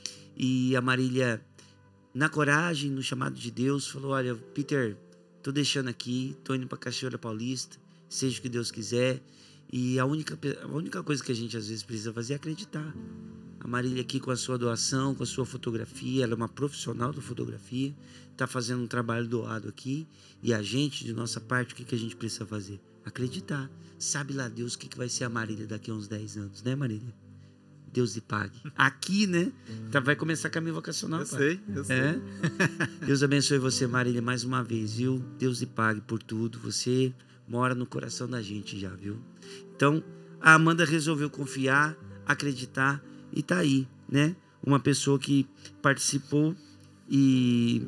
E a Marília, na coragem, no chamado de Deus, falou, olha, Peter, tô deixando aqui, tô indo para Cachoeira Paulista, seja o que Deus quiser. E a única, a única coisa que a gente às vezes precisa fazer é acreditar. A Marília aqui com a sua doação, com a sua fotografia, ela é uma profissional da fotografia, está fazendo um trabalho doado aqui. E a gente, de nossa parte, o que, que a gente precisa fazer? Acreditar. Sabe lá Deus o que, que vai ser a Marília daqui a uns dez anos, né, Marília? Deus lhe pague. Aqui, né? Tá, vai começar caminho vocacional. Eu pai. sei, eu sei. É? Deus abençoe você, Marília, mais uma vez, viu? Deus lhe pague por tudo. Você mora no coração da gente já, viu? Então, a Amanda resolveu confiar, acreditar e tá aí, né? Uma pessoa que participou e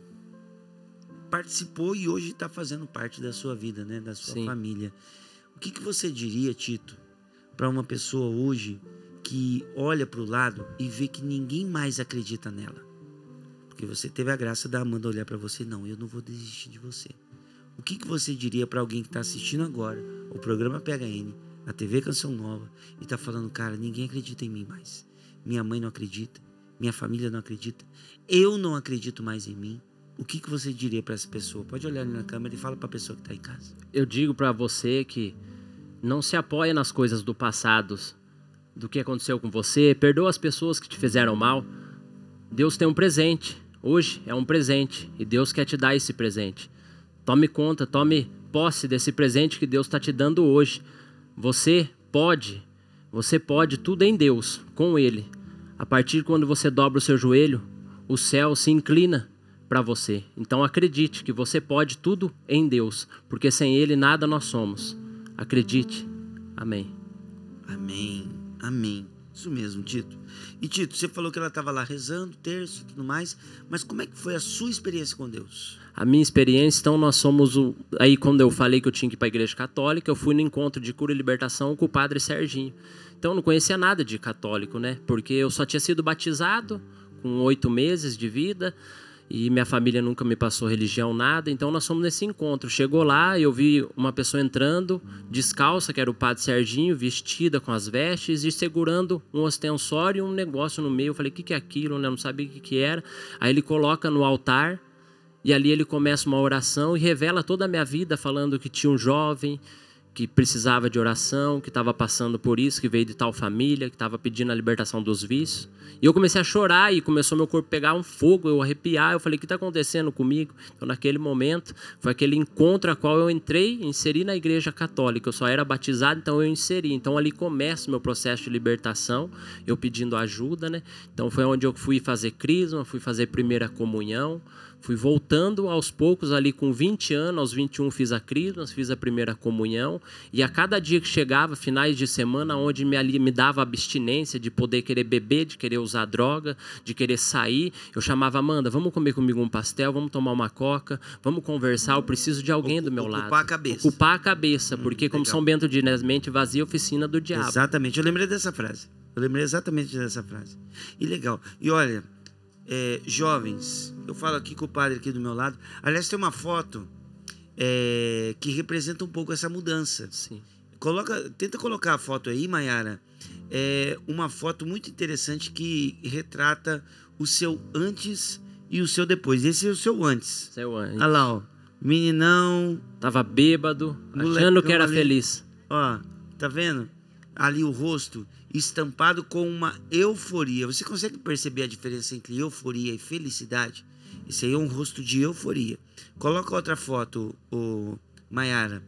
participou e hoje está fazendo parte da sua vida, né? Da sua Sim. família. O que, que você diria, Tito, para uma pessoa hoje que olha para o lado e vê que ninguém mais acredita nela? Porque você teve a graça da Amanda olhar para você, não, eu não vou desistir de você. O que, que você diria para alguém que está assistindo agora o programa P H N, a T V Canção Nova, e está falando, cara, ninguém acredita em mim mais. Minha mãe não acredita, minha família não acredita, eu não acredito mais em mim. O que, que você diria para essa pessoa? Pode olhar ali na câmera e fala para a pessoa que está em casa. Eu digo para você que não se apoia nas coisas do passado, do que aconteceu com você. Perdoa as pessoas que te fizeram mal. Deus tem um presente. Hoje é um presente e Deus quer te dar esse presente. Tome conta, tome posse desse presente que Deus está te dando hoje. Você pode, você pode tudo em Deus, com Ele. A partir de quando você dobra o seu joelho, o céu se inclina para você. Então acredite que você pode tudo em Deus, porque sem Ele nada nós somos. Acredite. Amém. Amém. Amém. Isso mesmo, Tito. E Tito, você falou que ela estava lá rezando, terço e tudo mais, mas como é que foi a sua experiência com Deus? A minha experiência, então, nós somos o... Aí, quando eu falei que eu tinha que ir para a igreja católica, eu fui no encontro de cura e libertação com o padre Serginho. Então, eu não conhecia nada de católico, né? Porque eu só tinha sido batizado com oito meses de vida e minha família nunca me passou religião, nada. Então, nós fomos nesse encontro. Chegou lá, eu vi uma pessoa entrando, descalça, que era o padre Serginho, vestida com as vestes e segurando um ostensório e um negócio no meio. Eu falei, o que, que é aquilo? Eu não sabia o que, que era. Aí ele coloca no altar. E ali ele começa uma oração e revela toda a minha vida, falando que tinha um jovem que precisava de oração, que estava passando por isso, que veio de tal família, que estava pedindo a libertação dos vícios. E eu comecei a chorar e começou meu corpo a pegar um fogo, eu arrepiar. Eu falei, o que está acontecendo comigo? Então, naquele momento, foi aquele encontro a qual eu entrei, inseri na igreja católica. Eu só era batizado, então eu inseri. Então, ali começa o meu processo de libertação, eu pedindo ajuda, né? Então, foi onde eu fui fazer crisma, fui fazer primeira comunhão. Fui voltando aos poucos, ali com vinte anos, aos vinte e um fiz a crisma, fiz a primeira comunhão. E a cada dia que chegava, finais de semana, onde me, ali, me dava abstinência de poder querer beber, de querer usar droga, de querer sair, eu chamava Amanda, vamos comer comigo um pastel, vamos tomar uma coca, vamos conversar, eu preciso de alguém do meu lado. Ocupar a cabeça. Ocupar a cabeça, porque hum, como legal. São Bento diz, né, mente vazia, oficina do diabo. Exatamente, eu lembrei dessa frase. Eu lembrei exatamente dessa frase. E legal. E olha... É, jovens, eu falo aqui com o padre aqui do meu lado. Aliás, tem uma foto é, que representa um pouco essa mudança. Sim. Coloca, tenta colocar a foto aí, Maiara. É uma foto muito interessante que retrata o seu antes e o seu depois. Esse é o seu antes. Seu antes. Olha lá, ó. Meninão. Tava bêbado, achando molecão que era ali. feliz. Ó, tá vendo? Ali o rosto estampado com uma euforia. Você consegue perceber a diferença entre euforia e felicidade? Esse aí é um rosto de euforia. Coloca outra foto, o Maiara.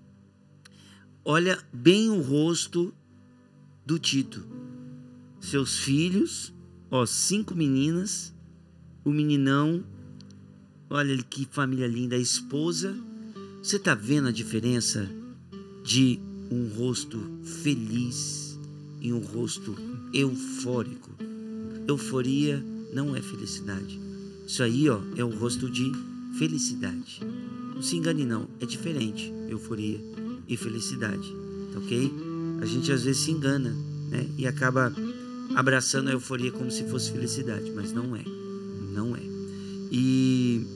Olha bem o rosto do Tito. Seus filhos, ó, cinco meninas, o meninão. Olha que família linda, a esposa. Você tá vendo a diferença de um rosto feliz e um rosto eufórico? Euforia não é felicidade. Isso aí, ó, é o rosto de felicidade. Não se engane não, é diferente euforia e felicidade, tá ok? A gente às vezes se engana, né? E acaba abraçando a euforia como se fosse felicidade, mas não é, não é. E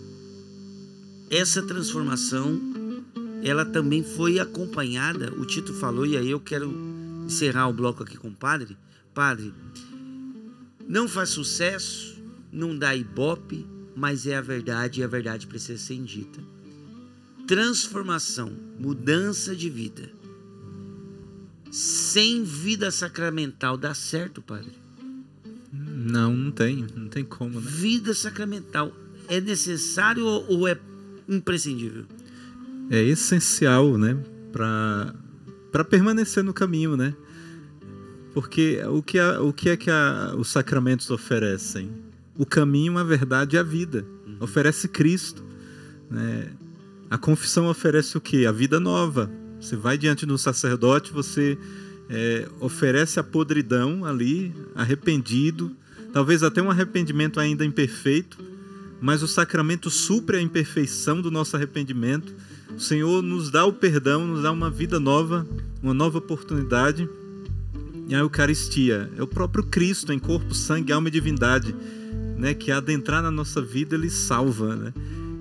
essa transformação, ela também foi acompanhada, o Tito falou, e aí eu quero encerrar o bloco aqui com o padre. Padre, não faz sucesso, não dá ibope, mas é a verdade e a verdade precisa ser dita. Transformação, mudança de vida. Sem vida sacramental dá certo, padre? Não, não tem, não tem como, né? Vida sacramental é necessário ou é imprescindível? É essencial, né, para para permanecer no caminho, né? Porque o que, a, o que é que a, os sacramentos oferecem? O caminho, a verdade e a vida. Uhum. Oferece Cristo, né? A confissão oferece o quê? A vida nova. Você vai diante do sacerdote, você é, oferece a podridão ali, arrependido, talvez até um arrependimento ainda imperfeito, mas o sacramento supre a imperfeição do nosso arrependimento. O Senhor nos dá o perdão, nos dá uma vida nova, uma nova oportunidade. E a Eucaristia é o próprio Cristo em corpo, sangue, alma e divindade, né, que adentrar na nossa vida ele salva, né?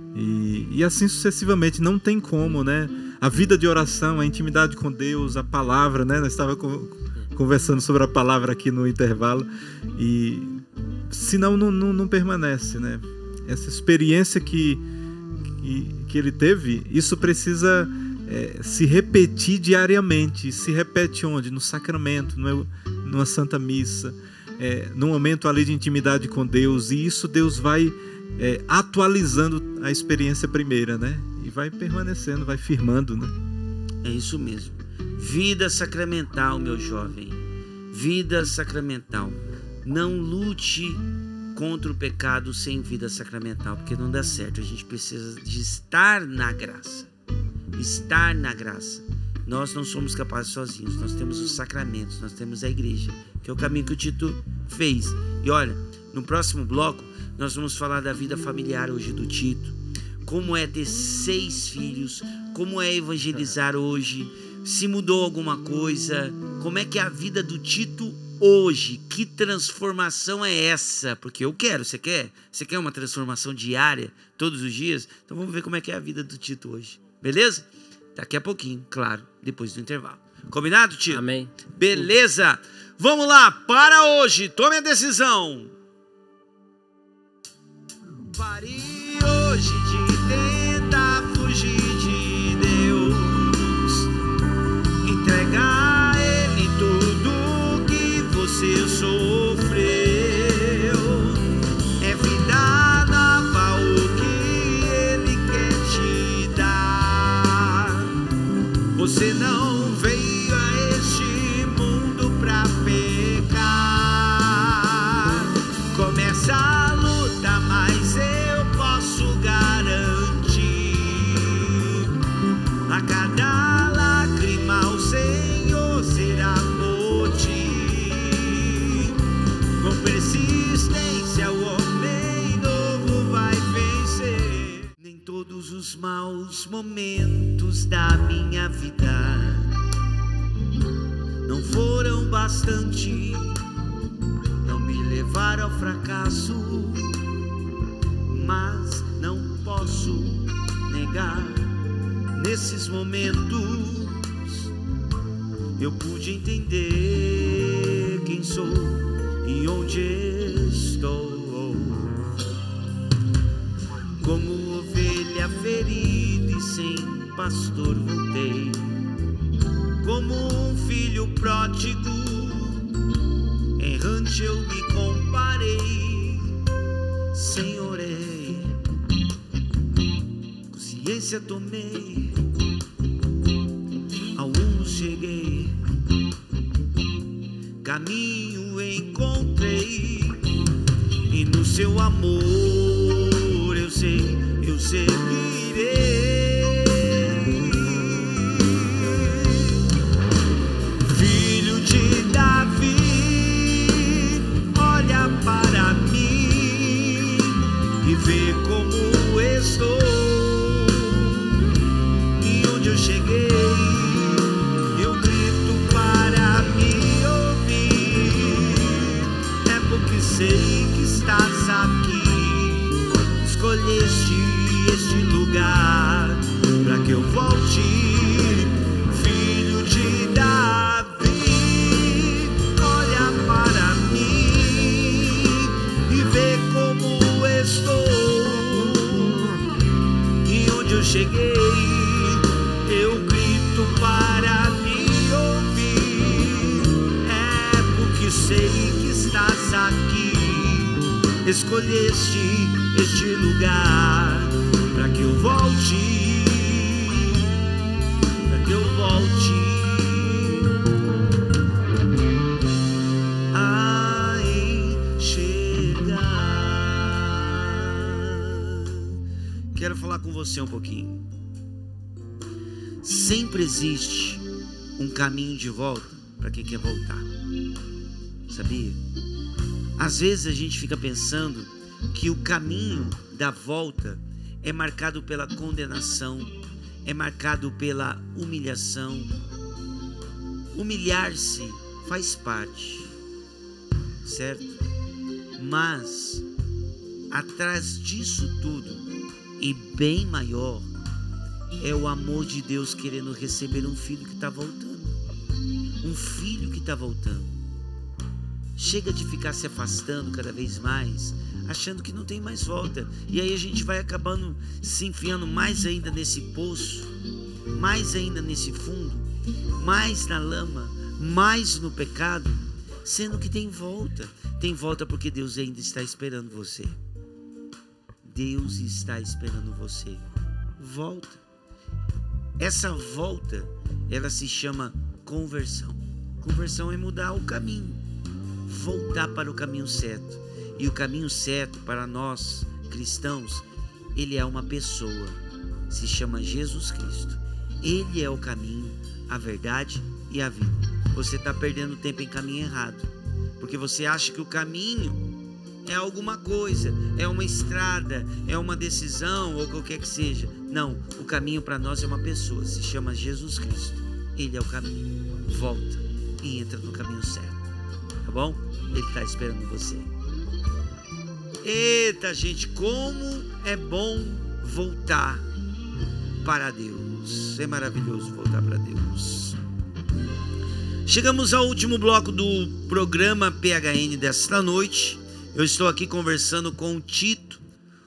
E, e assim sucessivamente, não tem como, né? A vida de oração, a intimidade com Deus, a palavra, né? Nós estávamos conversando sobre a palavra aqui no intervalo, e senão não, não, não permanece, né? Essa experiência que, que, que ele teve, isso precisa é, se repetir diariamente. Se repete onde? No sacramento, no, numa Santa Missa, é, num momento ali de intimidade com Deus, e isso Deus vai é, atualizando a experiência primeira, né? E vai permanecendo, vai firmando, né? É isso mesmo. Vida sacramental, meu jovem. Vida sacramental. Não lute contra o pecado sem vida sacramental, porque não dá certo. A gente precisa de estar na graça. Estar na graça. Nós não somos capazes sozinhos. Nós temos os sacramentos, nós temos a igreja, que é o caminho que o Tito fez. E olha, no próximo bloco, nós vamos falar da vida familiar hoje do Tito. Como é ter seis filhos, como é evangelizar hoje, se mudou alguma coisa, como é que é a vida do Tito hoje, que transformação é essa? Porque eu quero, você quer? Você quer uma transformação diária, todos os dias? Então vamos ver como é que é a vida do Tito hoje, beleza? Daqui a pouquinho, claro, depois do intervalo. Combinado, Tito? Amém. Beleza, vamos lá, para hoje, tome a decisão. Pare hoje de tentar fugir de Deus, entrega a Ele tudo que você sofreu. É vida nova o que Ele quer te dar. Você não veio a este mundo pra pecar. Começa a luta, mas eu posso garantir, a cada lágrima o Senhor será por ti. Com persistência o homem novo vai vencer. Nem todos os maus momentos da minha vida não foram bastante, não me levaram ao fracasso, mas não posso negar, nesses momentos eu pude entender quem sou e onde estou. Como ovelha ferida e sem pastor voltei, como um filho pródigo, errante eu me comparei. Senhor, consciência tomei, ao mundo cheguei, caminho encontrei, e no seu amor eu sei, eu seguirei. Filho de Davi, olha para mim e vê como estou. Eu cheguei, eu grito para me ouvir. É porque sei que estás aqui. Escolheste este lugar para que eu volte. Filho de Davi, olha para mim e vê como estou. E onde eu cheguei, eu grito para me ouvir. É porque sei que estás aqui. Escolheste este lugar para que eu volte, para que eu volte. quero falar com você um pouquinho. Sempre existe um caminho de volta para quem quer voltar. Sabia? Às vezes a gente fica pensando que o caminho da volta é marcado pela condenação, é marcado pela humilhação. Humilhar-se faz parte, certo? Mas atrás disso tudo, e bem maior, é o amor de Deus querendo receber um filho que está voltando. Um filho que está voltando. Chega de ficar se afastando cada vez mais, achando que não tem mais volta. E aí a gente vai acabando se enfiando mais ainda nesse poço, mais ainda nesse fundo, mais na lama, mais no pecado, sendo que tem volta. Tem volta porque Deus ainda está esperando você. Deus está esperando você. Volta. Essa volta, ela se chama conversão. Conversão é mudar o caminho, voltar para o caminho certo. E o caminho certo para nós cristãos, ele é uma pessoa, se chama Jesus Cristo. Ele é o caminho, a verdade e a vida. Você está perdendo tempo em caminho errado, porque você acha que o caminho é alguma coisa, é uma estrada, é uma decisão ou qualquer que seja. Não, o caminho para nós é uma pessoa, se chama Jesus Cristo. Ele é o caminho. Volta e entra no caminho certo, tá bom? Ele está esperando você. Eita, gente, como é bom voltar para Deus. É maravilhoso voltar para Deus. Chegamos ao último bloco do programa P H N desta noite. Eu estou aqui conversando com o Tito,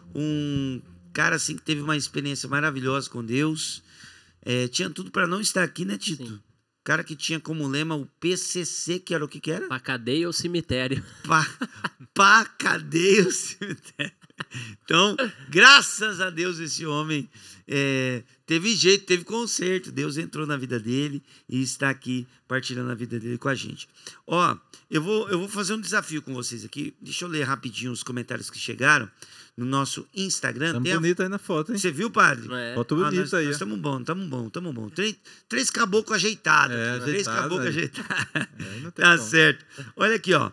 um cara assim que teve uma experiência maravilhosa com Deus. É, tinha tudo para não estar aqui, né, Tito? Sim. Cara que tinha como lema o P C C, que era o que que era? Pra cadeia ou cemitério? Pra, pra cadeia ou cemitério. Então, graças a Deus, esse homem é, teve jeito, teve conserto. Deus entrou na vida dele e está aqui partilhando a vida dele com a gente. Ó, eu vou, eu vou fazer um desafio com vocês aqui. Deixa eu ler rapidinho os comentários que chegaram no nosso Instagram. Estamos a... bonito aí na foto, hein? Você viu, padre? É. Foto Ah, bonita nós, aí. nós estamos bom, estamos bom, estamos bom. Três, três caboclos ajeitados. É, aqui, três ajeitado caboclos aí. ajeitados. É, não tem Tá como. certo. Olha aqui, ó.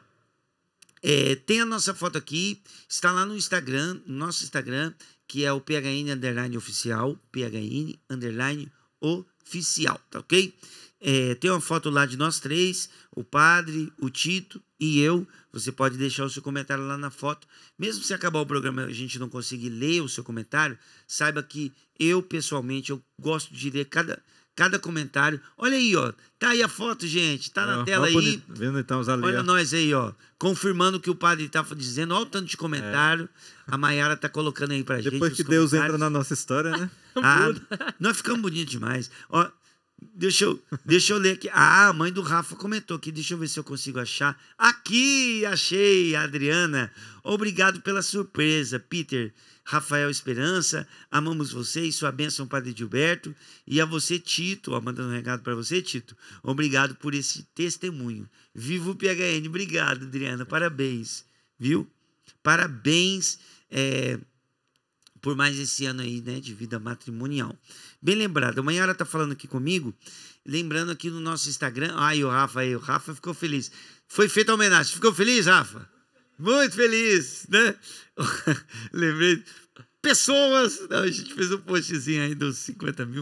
É, tem a nossa foto aqui, está lá no Instagram, no nosso Instagram, que é o P H N underline oficial, P H N underline oficial, tá ok? É, tem uma foto lá de nós três, o padre, o Tito e eu. Você pode deixar o seu comentário lá na foto. Mesmo se acabar o programa e a gente não conseguir ler o seu comentário, saiba que eu, pessoalmente, eu gosto de ler cada, cada comentário. Olha aí, ó. Tá aí a foto, gente. Tá na Ó, tela ó, aí. bonito. Vendo então os ali, Olha ó. nós aí, ó. Confirmando o que o padre estava dizendo. Olha o tanto de comentário. A Maiara tá colocando aí pra gente. Depois os que Deus entra comentários. na nossa história, né? Ah, nós ficamos bonitos demais. Ó, deixa eu, deixa eu ler aqui. Ah, a mãe do Rafa comentou aqui. Deixa eu ver se eu consigo achar. Aqui, achei, Adriana. Obrigado pela surpresa, Peter. Rafael Esperança, amamos vocês, sua bênção, Padre Gilberto. E a você, Tito, ó, mandando um recado para você, Tito. Obrigado por esse testemunho. Viva o P H N. Obrigado, Adriana. Parabéns, viu? Parabéns é, por mais esse ano aí, né, de vida matrimonial. Bem lembrado. A Maiara tá falando aqui comigo, lembrando aqui no nosso Instagram. Ai, o Rafa aí, o Rafa ficou feliz. Foi feita a homenagem. Ficou feliz, Rafa? Muito feliz, né? Lembrei. Pessoas. Não, a gente fez um postzinho aí dos cinquenta mil.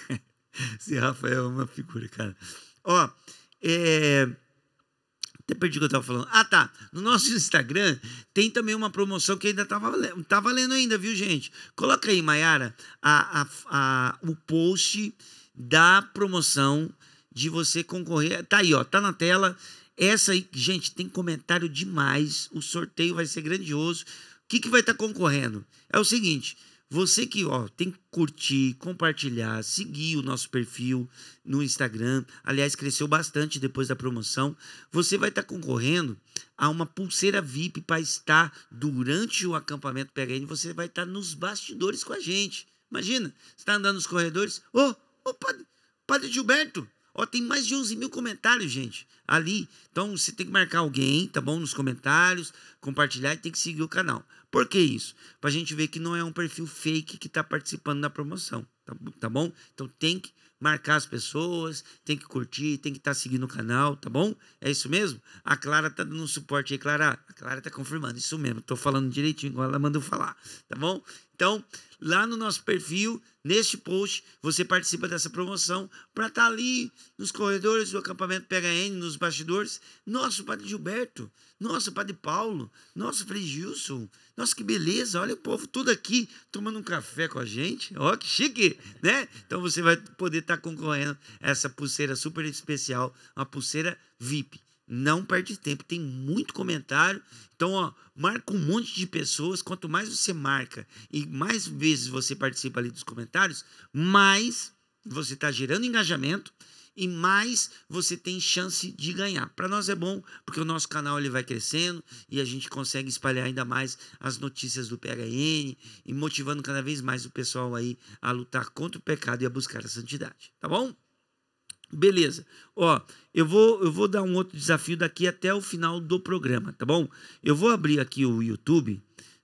Esse Rafael é uma figura, cara. Ó, é... até perdi o que eu estava falando. Ah, tá. No nosso Instagram tem também uma promoção que ainda tá valendo, tá valendo ainda, viu, gente? Coloca aí, Maiara, a, a, a, o post da promoção de você concorrer. Tá aí, ó. Tá na tela. Essa aí, gente, tem comentário demais. O sorteio vai ser grandioso. O que, que vai estar concorrendo? É o seguinte, você que ó, tem que curtir, compartilhar, seguir o nosso perfil no Instagram. Aliás, cresceu bastante depois da promoção. Você vai estar concorrendo a uma pulseira V I P para estar durante o acampamento P H N. Você vai estar nos bastidores com a gente. Imagina, você está andando nos corredores. Ô, oh, oh, padre, padre Gilberto. Ó, tem mais de onze mil comentários, gente. ali. Então, você tem que marcar alguém, tá bom? Nos comentários, compartilhar e tem que seguir o canal. Por que isso? Pra gente ver que não é um perfil fake que tá participando da promoção, tá, tá bom? Então, tem que marcar as pessoas, tem que curtir, tem que estar tá seguindo o canal, tá bom? É isso mesmo? A Clara tá dando um suporte aí, Clara. A Clara tá confirmando, isso mesmo. Tô falando direitinho, igual ela mandou falar, tá bom? Então, lá no nosso perfil, neste post, você participa dessa promoção para estar tá ali nos corredores do acampamento P H N, nos bastidores. Nossa, o Padre Gilberto, nossa, o Padre Paulo, nossa, o Frei Gilson, nossa, que beleza, olha o povo tudo aqui tomando um café com a gente, ó, que chique, né? Então você vai poder estar tá concorrendo a essa pulseira super especial, uma pulseira V I P. Não perde tempo, tem muito comentário. Então, ó, marca um monte de pessoas. Quanto mais você marca e mais vezes você participa ali dos comentários, mais você está gerando engajamento e mais você tem chance de ganhar. Para nós é bom, porque o nosso canal ele vai crescendo e a gente consegue espalhar ainda mais as notícias do P H N e motivando cada vez mais o pessoal aí a lutar contra o pecado e a buscar a santidade. Tá bom? Beleza. Ó, eu vou, eu vou dar um outro desafio daqui até o final do programa, tá bom? Eu vou abrir aqui o YouTube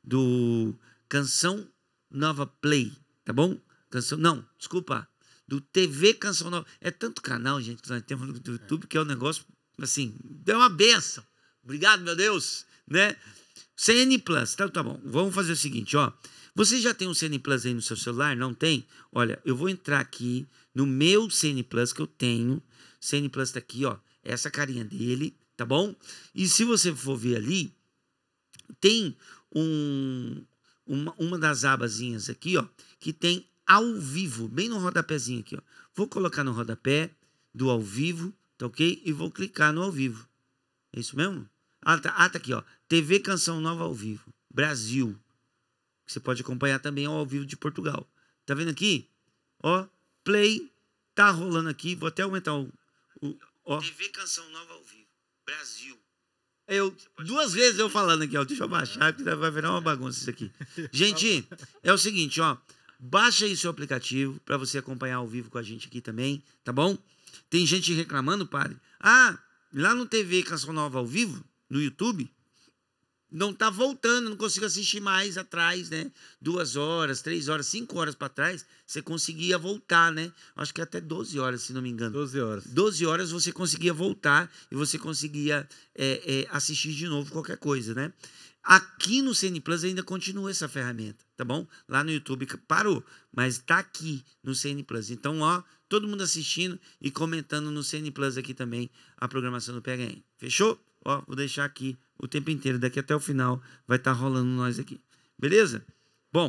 do Canção Nova Play, tá bom? Canção, não, desculpa, do T V Canção Nova. É tanto canal, gente, que nós temos no YouTube que é um negócio, assim, é uma benção. Obrigado, meu Deus, né? C N Plus, tá, tá bom. Vamos fazer o seguinte, ó. Você já tem um C N Plus aí no seu celular? Não tem? Olha, eu vou entrar aqui no meu C N Plus que eu tenho. C N Plus tá aqui, ó. Essa carinha dele, tá bom? E se você for ver ali, tem um, uma, uma das abazinhas aqui, ó, que tem ao vivo, bem no rodapézinho aqui, ó. Vou colocar no rodapé do ao vivo, tá ok? E vou clicar no ao vivo. É isso mesmo? Ah, tá, ah, tá aqui, ó. T V Canção Nova ao vivo. Brasil. Você pode acompanhar também ao vivo de Portugal. Tá vendo aqui? Ó, play. Tá rolando aqui. Vou até aumentar o... o ó. T V Canção Nova ao vivo. Brasil. Eu, duas vezes eu falando aqui, ó. Deixa eu baixar, porque vai virar uma bagunça isso aqui. Gente, é o seguinte, ó. Baixa aí seu aplicativo para você acompanhar ao vivo com a gente aqui também, tá bom? Tem gente reclamando, padre. Ah, lá no T V Canção Nova ao vivo, no YouTube, não tá voltando, não consigo assistir mais atrás, né? Duas horas, três horas, cinco horas para trás, você conseguia voltar, né? Acho que até doze horas, se não me engano. doze horas. doze horas você conseguia voltar e você conseguia é, é, assistir de novo qualquer coisa, né? Aqui no C N Plus ainda continua essa ferramenta, tá bom? Lá no YouTube parou, mas tá aqui no C N Plus. Então, ó, todo mundo assistindo e comentando no C N Plus aqui também a programação do P H N. Fechou? Ó, vou deixar aqui o tempo inteiro, daqui até o final vai estar rolando nós aqui. Beleza? Bom,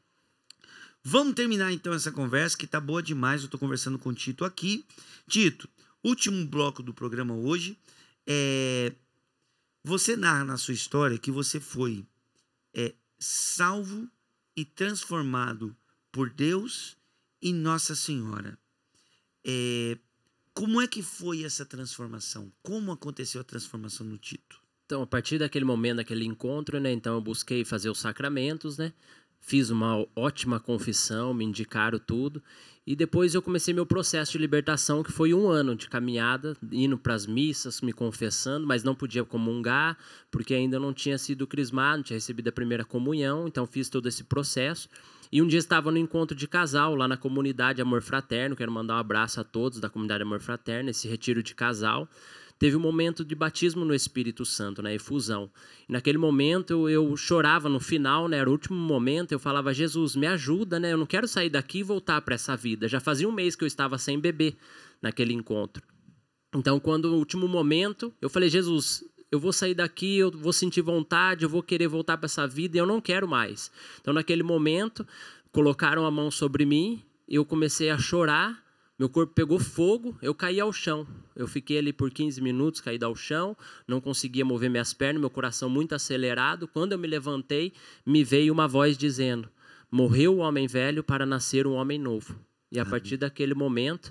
vamos terminar então essa conversa que tá boa demais. Eu tô conversando com o Tito aqui. Tito, último bloco do programa hoje. É... Você narra na sua história que você foi é, salvo e transformado por Deus e Nossa Senhora. É... Como é que foi essa transformação? Como aconteceu a transformação no Tito? Então, a partir daquele momento, daquele encontro, né? Então, eu busquei fazer os sacramentos, né? Fiz uma ótima confissão, me indicaram tudo. E depois eu comecei meu processo de libertação, que foi um ano de caminhada, indo para as missas, me confessando, mas não podia comungar, porque ainda não tinha sido crismado, não tinha recebido a primeira comunhão. Então, fiz todo esse processo. E um dia estava no encontro de casal, lá na comunidade Amor Fraterno. Quero mandar um abraço a todos da comunidade Amor Fraterno, esse retiro de casal. Teve um momento de batismo no Espírito Santo, né, efusão. E naquele momento eu, eu chorava no final, né, era o último momento, eu falava, Jesus, me ajuda, né, eu não quero sair daqui e voltar para essa vida. Já fazia um mês que eu estava sem beber naquele encontro. Então, quando no último momento, eu falei, Jesus, eu vou sair daqui, eu vou sentir vontade, eu vou querer voltar para essa vida e eu não quero mais. Então, naquele momento, colocaram a mão sobre mim, eu comecei a chorar. Meu corpo pegou fogo, eu caí ao chão. Eu fiquei ali por quinze minutos, caído ao chão, não conseguia mover minhas pernas, meu coração muito acelerado. Quando eu me levantei, me veio uma voz dizendo, morreu o homem velho para nascer um homem novo. E a partir daquele momento,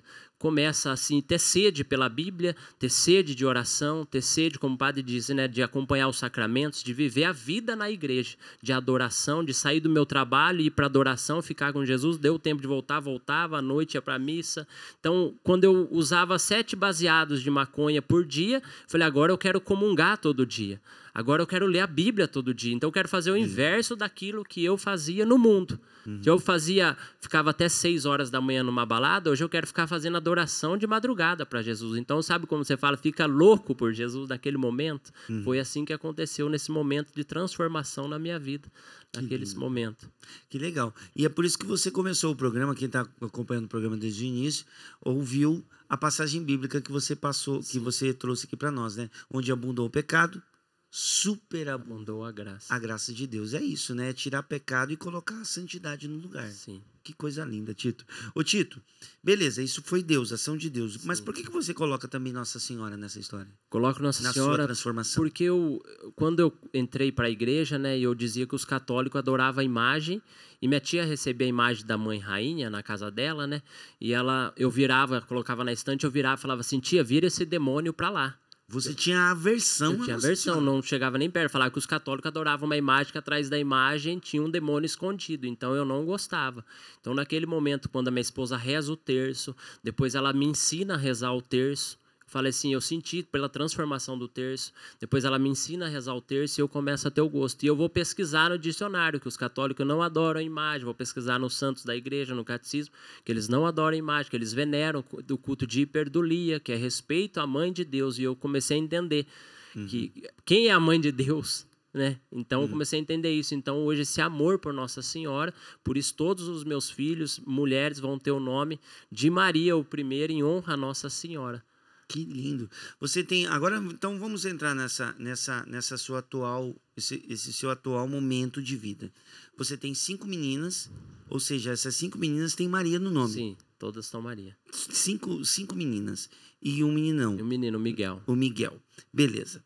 começa assim ter sede pela Bíblia, ter sede de oração, ter sede, como o padre diz, né, de acompanhar os sacramentos, de viver a vida na igreja, de adoração, de sair do meu trabalho e ir para adoração, ficar com Jesus, deu tempo de voltar, voltava, à noite ia para a missa. Então, quando eu usava sete baseados de maconha por dia, falei, agora eu quero comungar todo dia. Agora eu quero ler a Bíblia todo dia. Então eu quero fazer o inverso daquilo que eu fazia no mundo. Uhum. Eu fazia, ficava até seis horas da manhã numa balada, hoje eu quero ficar fazendo adoração de madrugada para Jesus. Então sabe como você fala, fica louco por Jesus naquele momento? Uhum. Foi assim que aconteceu nesse momento de transformação na minha vida, naquele momento. Que legal. E é por isso que você começou o programa, quem está acompanhando o programa desde o início, ouviu a passagem bíblica que você passou, Sim. que você trouxe aqui para nós, né? Onde abundou o pecado, superabundou a graça. A graça de Deus. É isso, né? É tirar pecado e colocar a santidade no lugar. Sim. Que coisa linda, Tito. Ô, Tito, beleza, isso foi Deus, ação de Deus. Sim. Mas por que que você coloca também Nossa Senhora nessa história? Coloco Nossa Na Senhora sua transformação. Porque eu, quando eu entrei para a igreja, né, eu dizia que os católicos adoravam a imagem, e minha tia recebia a imagem da mãe rainha na casa dela, né? E ela, eu virava, colocava na estante, eu virava e falava assim, tia, vira esse demônio para lá. Você tinha aversão. Eu tinha aversão, não chegava nem perto. Falava que os católicos adoravam uma imagem, que atrás da imagem tinha um demônio escondido. Então eu não gostava. Então naquele momento, quando a minha esposa reza o terço, depois ela me ensina a rezar o terço. Falei assim, eu senti pela transformação do terço. Depois ela me ensina a rezar o terço e eu começo a ter o gosto. E eu vou pesquisar no dicionário, que os católicos não adoram a imagem. Vou pesquisar nos santos da igreja, no catecismo, que eles não adoram a imagem, que eles veneram do culto de hiperdulia, que é respeito à mãe de Deus. E eu comecei a entender uhum. que quem é a mãe de Deus, né? Então uhum. eu comecei a entender isso. Então hoje esse amor por Nossa Senhora, por isso todos os meus filhos, mulheres, vão ter o nome de Maria, o primeiro, em honra a Nossa Senhora. Que lindo. Você tem agora, então vamos entrar nessa nessa nessa sua atual esse, esse seu atual momento de vida. Você tem cinco meninas, ou seja, essas cinco meninas têm Maria no nome. Sim, todas são Maria. Cinco cinco meninas e um meninão. E um menino, o Miguel. O Miguel. Beleza.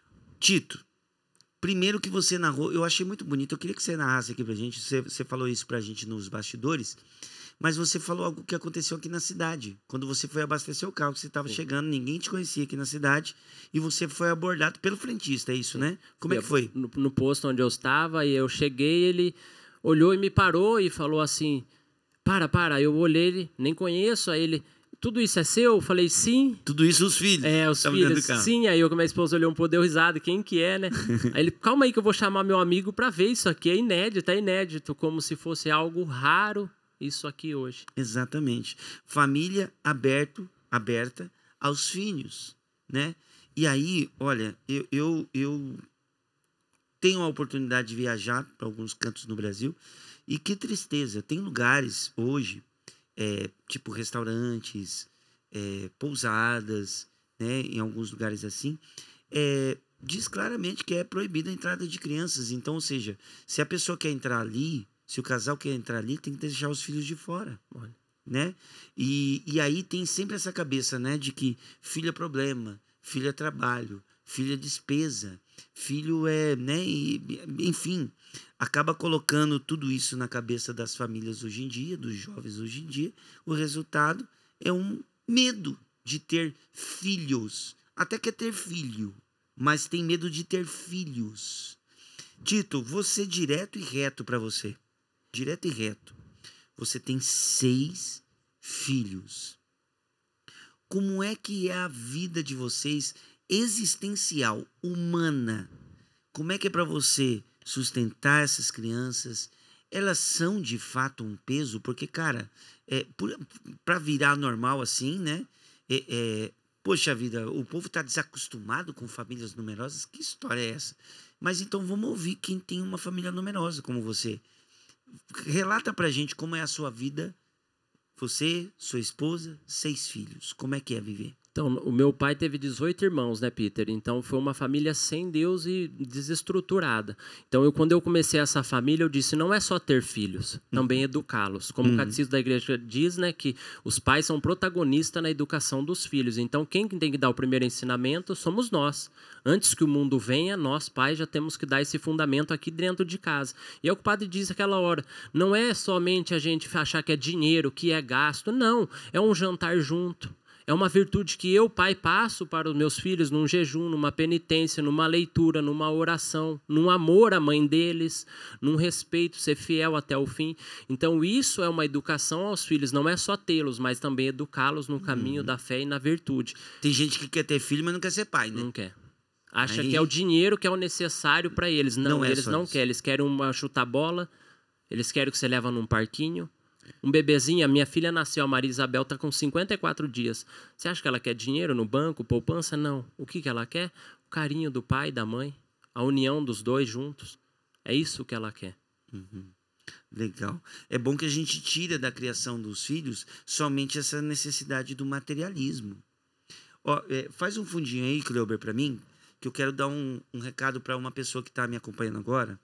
Tito, primeiro que você narrou, eu achei muito bonito. Eu queria que você narrasse aqui pra gente. Você, você falou isso pra gente nos bastidores. Mas você falou algo que aconteceu aqui na cidade. Quando você foi abastecer o carro, que você estava chegando, ninguém te conhecia aqui na cidade, e você foi abordado pelo frentista, é isso, Sim. né? Como é que foi? No, no posto onde eu estava, e eu cheguei, ele olhou e me parou e falou assim, para, para. Eu olhei, ele, nem conheço, aí ele, tudo isso é seu? Eu falei, sim. Tudo isso os filhos? É, os filhos, sim. Aí eu com a minha esposa olhou um pouco, deu risada, quem que é, né? Aí ele, calma aí que eu vou chamar meu amigo para ver isso aqui, é inédito, é inédito, como se fosse algo raro. Isso aqui hoje. Exatamente. Família aberto, aberta aos filhos, né? E aí, olha, eu, eu, eu tenho a oportunidade de viajar para alguns cantos no Brasil e que tristeza. Tem lugares hoje, é, tipo restaurantes, é, pousadas, né? Em alguns lugares assim, é, diz claramente que é proibida a entrada de crianças. Então, ou seja, se a pessoa quer entrar ali, se o casal quer entrar ali, tem que deixar os filhos de fora, Olha. né? E, e aí tem sempre essa cabeça, né, de que filho é problema, filho é trabalho, filho é despesa, filho é, né, e, enfim, acaba colocando tudo isso na cabeça das famílias hoje em dia, dos jovens hoje em dia. O resultado é um medo de ter filhos, até quer ter filho, mas tem medo de ter filhos. Tito, vou ser direto e reto para você. Direto e reto. Você tem seis filhos. Como é que é a vida de vocês existencial, humana? Como é que é para você sustentar essas crianças? Elas são de fato um peso? Porque, cara, é, para virar normal assim, né? É, é, poxa vida, o povo está desacostumado com famílias numerosas. Que história é essa? Mas então vamos ouvir quem tem uma família numerosa como você. Relata pra gente como é a sua vida, você, sua esposa, seis filhos. Como é que é viver? Então, o meu pai teve dezoito irmãos, né, Peter? Então, foi uma família sem Deus e desestruturada. Então, eu, quando eu comecei essa família, eu disse, não é só ter filhos, também educá-los. Como uhum. o catecismo da igreja diz, né, que os pais são protagonistas na educação dos filhos. Então, quem tem que dar o primeiro ensinamento somos nós. Antes que o mundo venha, nós, pais, já temos que dar esse fundamento aqui dentro de casa. E é o que o padre diz naquela hora. Não é somente a gente achar que é dinheiro, que é gasto. Não, é um jantar junto. É uma virtude que eu, pai, passo para os meus filhos num jejum, numa penitência, numa leitura, numa oração, num amor à mãe deles, num respeito, ser fiel até o fim. Então, isso é uma educação aos filhos. Não é só tê-los, mas também educá-los no caminho uhum. da fé e na virtude. Tem gente que quer ter filho, mas não quer ser pai, né? Não quer. Acha Aí... que é o dinheiro que é o necessário para eles. Não, não é eles não isso. querem. Eles querem uma chuta-bola, eles querem que você leva num parquinho. Um bebezinho, a minha filha nasceu, a Maria Isabel está com cinquenta e quatro dias. Você acha que ela quer dinheiro no banco, poupança? Não. O que, que ela quer? O carinho do pai e da mãe, a união dos dois juntos. É isso que ela quer. Uhum. Legal. É bom que a gente tira da criação dos filhos somente essa necessidade do materialismo. Ó, é, faz um fundinho aí, Cleuber, para mim, que eu quero dar um, um recado para uma pessoa que está me acompanhando agora.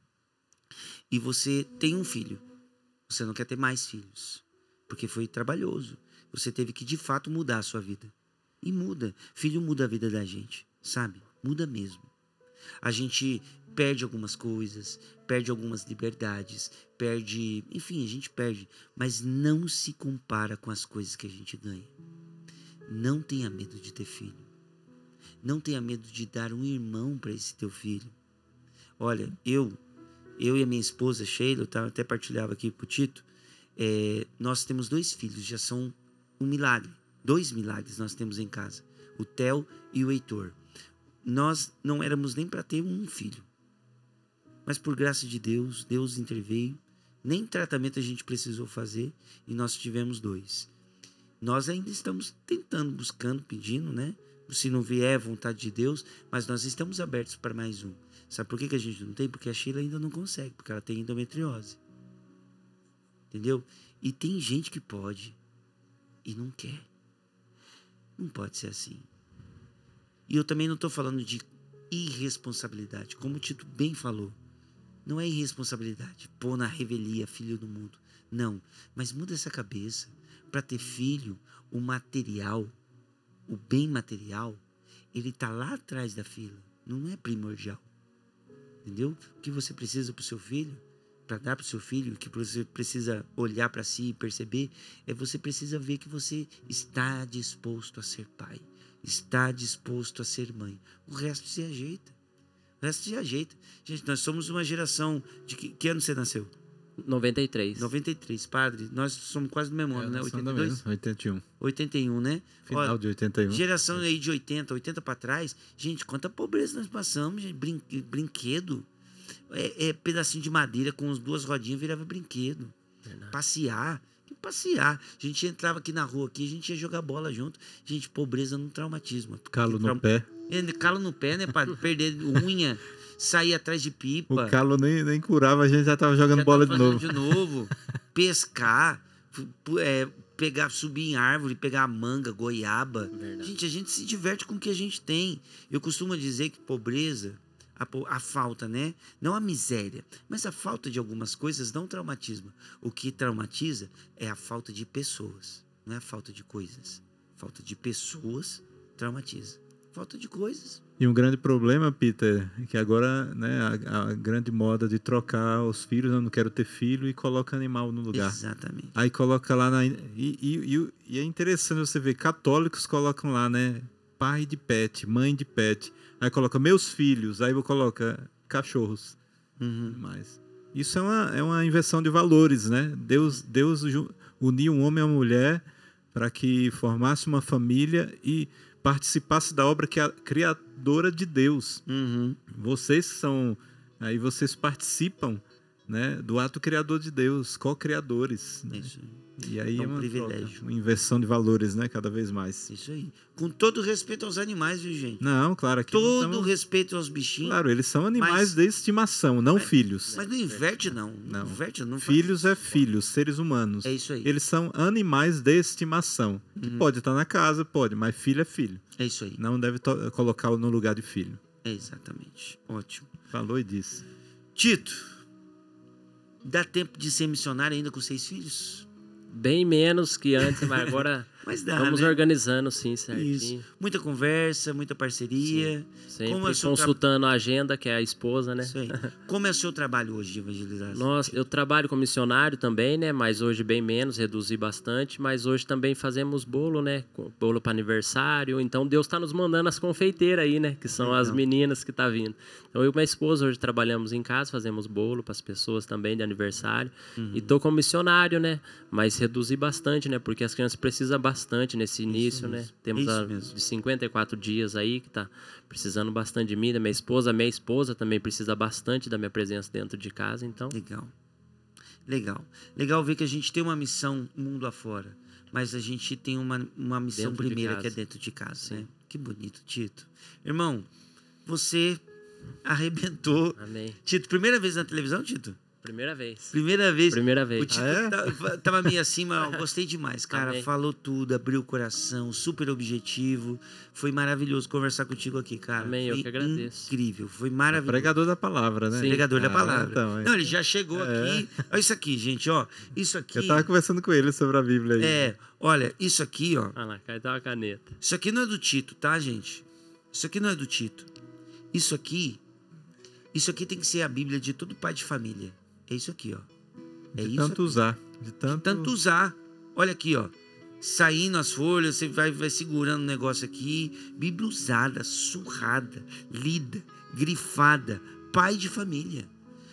E você tem um filho. Você não quer ter mais filhos, porque foi trabalhoso. Você teve que, de fato, mudar a sua vida. E muda. Filho muda a vida da gente, sabe? Muda mesmo. A gente perde algumas coisas, perde algumas liberdades, perde... Enfim, a gente perde. Mas não se compara com as coisas que a gente ganha. Não tenha medo de ter filho. Não tenha medo de dar um irmão para esse teu filho. Olha, eu... Eu e a minha esposa, Sheila, tá? Eu até partilhava aqui pro Tito, é, nós temos dois filhos, já são um milagre. Dois milagres nós temos em casa, o Theo e o Heitor. Nós não éramos nem para ter um filho, mas por graça de Deus, Deus interveio, nem tratamento a gente precisou fazer e nós tivemos dois. Nós ainda estamos tentando, buscando, pedindo, né? Se não vier, vontade de Deus, mas nós estamos abertos para mais um. Sabe por que que a gente não tem? Porque a Sheila ainda não consegue, porque ela tem endometriose. Entendeu? E tem gente que pode e não quer. Não pode ser assim. E eu também não estou falando de irresponsabilidade. Como o Tito bem falou, não é irresponsabilidade pôr na revelia filho do mundo. Não, mas muda essa cabeça. Para ter filho, o material, o bem material, ele está lá atrás da fila. Não é primordial. Entendeu? O que você precisa para o seu filho, para dar para o seu filho, o que você precisa olhar para si e perceber, é você precisa ver que você está disposto a ser pai, está disposto a ser mãe. O resto se ajeita. O resto se ajeita. Gente, nós somos uma geração... De que, que ano você nasceu? noventa e três. noventa e três, padre. Nós somos quase do mesmo ano, né? oitenta e dois? oitenta e um. oitenta e um, né? Final Ó, de oitenta e um. Geração aí de oitenta, oitenta para trás. Gente, quanta pobreza nós passamos, gente. Brin brinquedo. É, é pedacinho de madeira com as duas rodinhas virava brinquedo. Verdade. Passear. Que passear. A gente entrava aqui na rua, aqui, a gente ia jogar bola junto. Gente, pobreza no traumatismo. Calo Trau... no pé. É, calo no pé, né? Para perder unha. Sair atrás de pipa. O calo nem, nem curava, a gente já estava jogando já bola tava de novo. de novo. Pescar, é, pegar, subir em árvore, pegar manga, goiaba. Verdade. Gente, a gente se diverte com o que a gente tem. Eu costumo dizer que pobreza, a, a falta, né? Não a miséria, mas a falta de algumas coisas não traumatismo. O que traumatiza é a falta de pessoas, não é a falta de coisas. Falta de pessoas traumatiza. Falta de coisas. E um grande problema, Peter, é que agora, né, a, a grande moda de trocar os filhos, eu não quero ter filho, e coloca animal no lugar. Exatamente. Aí coloca lá, na, e, e, e é interessante você ver, católicos colocam lá, né, pai de pet, mãe de pet, aí coloca meus filhos, aí coloca cachorros. Uhum. Mas isso é uma, é uma inversão de valores, né? Deus, Deus uniu um homem e uma mulher para que formasse uma família e participasse da obra que é a criadora de Deus. Uhum. Vocês são, aí vocês participam né, do ato criador de Deus, co-criadores. Né? Isso aí. E aí É é um uma privilégio. troca, uma inversão de valores, né, cada vez mais. Isso aí. Com todo respeito aos animais, viu, gente? Não, claro, aqui Todo não estamos... respeito aos bichinhos. Claro, eles são animais mas- de estimação, não mas- filhos. Mas não inverte, não. Não. Inverte, não faz- Filhos é filhos, seres humanos. É isso aí. Eles são animais de estimação. Que Uhum. pode estar na casa, pode, mas filho é filho. É isso aí. Não deve to- colocá-lo no lugar de filho. É exatamente. Ótimo. Falou e disse. Tito, dá tempo de ser missionário ainda com seis filhos? Bem menos que antes, mas agora Mas dá, estamos né? organizando, sim, certinho. Isso. Muita conversa, muita parceria. Sempre Como é o seu tra- consultando a agenda, que é a esposa, né? Isso aí. Como é o seu trabalho hoje de evangelização? Nós, eu trabalho como missionário também, né? Mas hoje bem menos, reduzi bastante. Mas hoje também fazemos bolo, né? com- Bolo para aniversário. Então Deus está nos mandando as confeiteiras aí, né? Que são as Legal. meninas que tá vindo. Então eu e minha esposa hoje trabalhamos em casa, fazemos bolo para as pessoas também de aniversário. Uhum. E tô como missionário, né? Mas reduzi bastante, né? Porque as crianças precisam bastante nesse início, né? Temos Isso a, mesmo. de cinquenta e quatro dias aí que tá precisando bastante de mim, da minha esposa. Minha esposa também precisa bastante da minha presença dentro de casa, então... Legal. Legal. Legal ver que a gente tem uma missão mundo afora, mas a gente tem uma, uma missão Dentro de primeira que é casa. dentro de casa, né? Que bonito, Tito. Irmão, você arrebentou. Amém. Tito, primeira vez na televisão, Tito? Primeira vez. Primeira vez. Primeira vez. O Tito Ah, é? tá- tava meio assim, mas eu gostei demais, cara. Amém. Falou tudo, abriu o coração, super objetivo. Foi maravilhoso conversar contigo aqui, cara. Amém, eu Foi que agradeço. Incrível, foi maravilhoso. Pregador da palavra, né? Sim. Pregador da Ah, palavra. então, é. Não, ele já chegou aqui. Olha isso aqui, gente, ó. Isso aqui. Eu tava conversando com ele sobre a Bíblia aí. É, olha, isso aqui, ó. Ah lá, cai tá uma caneta. Isso aqui não é do Tito, tá, gente? Isso aqui não é do Tito. Isso aqui, isso aqui tem que ser a Bíblia de todo pai de família. É isso aqui, ó. É de isso tanto aqui. usar. De tanto, De tanto usar. Olha aqui, ó. Saindo as folhas, você vai, vai segurando o negócio aqui. Bíblia usada, surrada, lida, grifada. Pai de família.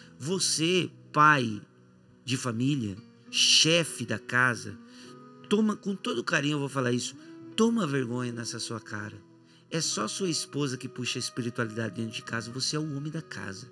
Você, pai de família, chefe da casa, toma, com todo carinho eu vou falar isso, toma vergonha nessa sua cara. É só sua esposa que puxa a espiritualidade dentro de casa, você é o homem da casa.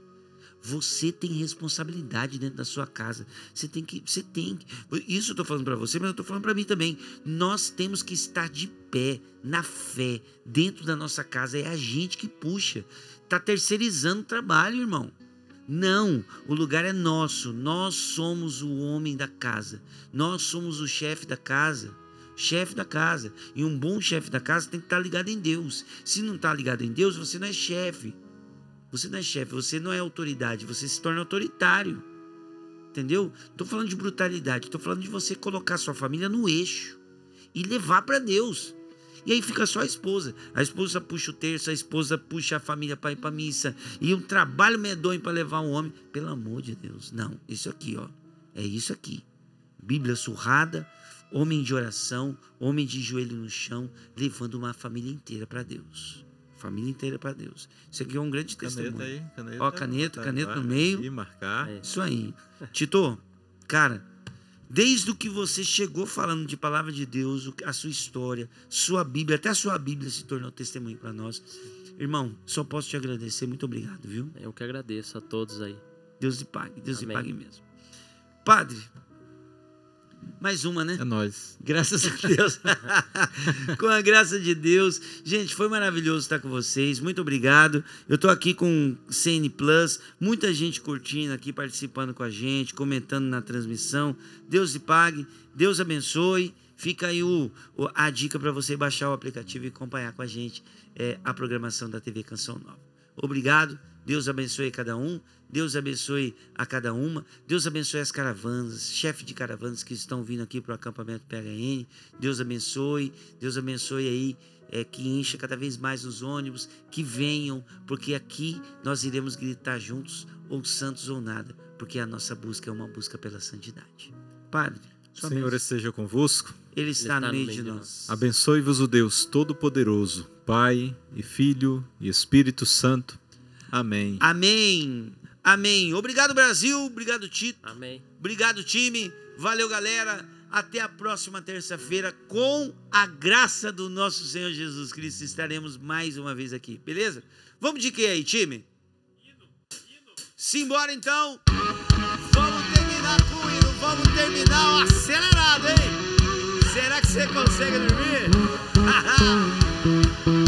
Você tem responsabilidade dentro da sua casa. Você tem que, você tem que. Isso eu estou falando para você, mas eu estou falando para mim também. Nós temos que estar de pé, na fé, dentro da nossa casa. É a gente que puxa. Está terceirizando o trabalho, irmão. Não, o lugar é nosso. Nós somos o homem da casa. Nós somos o chefe da casa. Chefe da casa. E um bom chefe da casa tem que estar ligado em Deus. Se não está ligado em Deus, você não é chefe. Você não é chefe, você não é autoridade, você se torna autoritário. Entendeu? Estou falando de brutalidade, estou falando de você colocar sua família no eixo e levar para Deus. E aí fica só a esposa. A esposa puxa o terço, a esposa puxa a família para ir para missa. E um trabalho medonho para levar um homem. Pelo amor de Deus. Não, isso aqui, ó. É isso aqui. Bíblia surrada, homem de oração, homem de joelho no chão, levando uma família inteira para Deus. Família inteira para Deus. Isso aqui é um grande testemunho. Caneta aí, caneta. Ó, caneta, Tá, caneta vai no meio. E marcar. É. Isso aí. Tito, cara, desde o que você chegou falando de palavra de Deus, a sua história, sua Bíblia, até a sua Bíblia se tornou testemunho para nós. Irmão, só posso te agradecer. Muito obrigado, viu? Eu que agradeço a todos aí. Deus lhe pague. Deus lhe Amém. pague mesmo. Padre, mais uma, né? É nóis. Graças a Deus. Com a graça de Deus. Gente, foi maravilhoso estar com vocês. Muito obrigado. Eu estou aqui com C N Plus. Muita gente curtindo aqui, participando com a gente, comentando na transmissão. Deus lhe pague. Deus abençoe. Fica aí o, o- a dica para você baixar o aplicativo e acompanhar com a gente é, a programação da T V Canção Nova. Obrigado. Deus abençoe cada um. Deus abençoe a cada uma. Deus abençoe as caravanas, chefe de caravanas que estão vindo aqui para o acampamento P H N. Deus abençoe. Deus abençoe aí, é, que encha cada vez mais os ônibus, que venham, porque aqui nós iremos gritar juntos, ou santos ou nada, porque a nossa busca é uma busca pela santidade. Padre, sua Senhor bênção. esteja convosco. Ele está no meio de nós. Abençoe-vos o Deus Todo-Poderoso, Pai e Filho e Espírito Santo. Amém. Amém. Amém. Obrigado, Brasil. Obrigado, Tito. Amém. Obrigado, time. Valeu, galera. Até a próxima terça-feira. Com a graça do nosso Senhor Jesus Cristo, estaremos mais uma vez aqui. Beleza? Vamos de quê aí, time? Simbora, então. terminar com o hino. Vamos terminar o acelerado, hein? Será que você consegue dormir?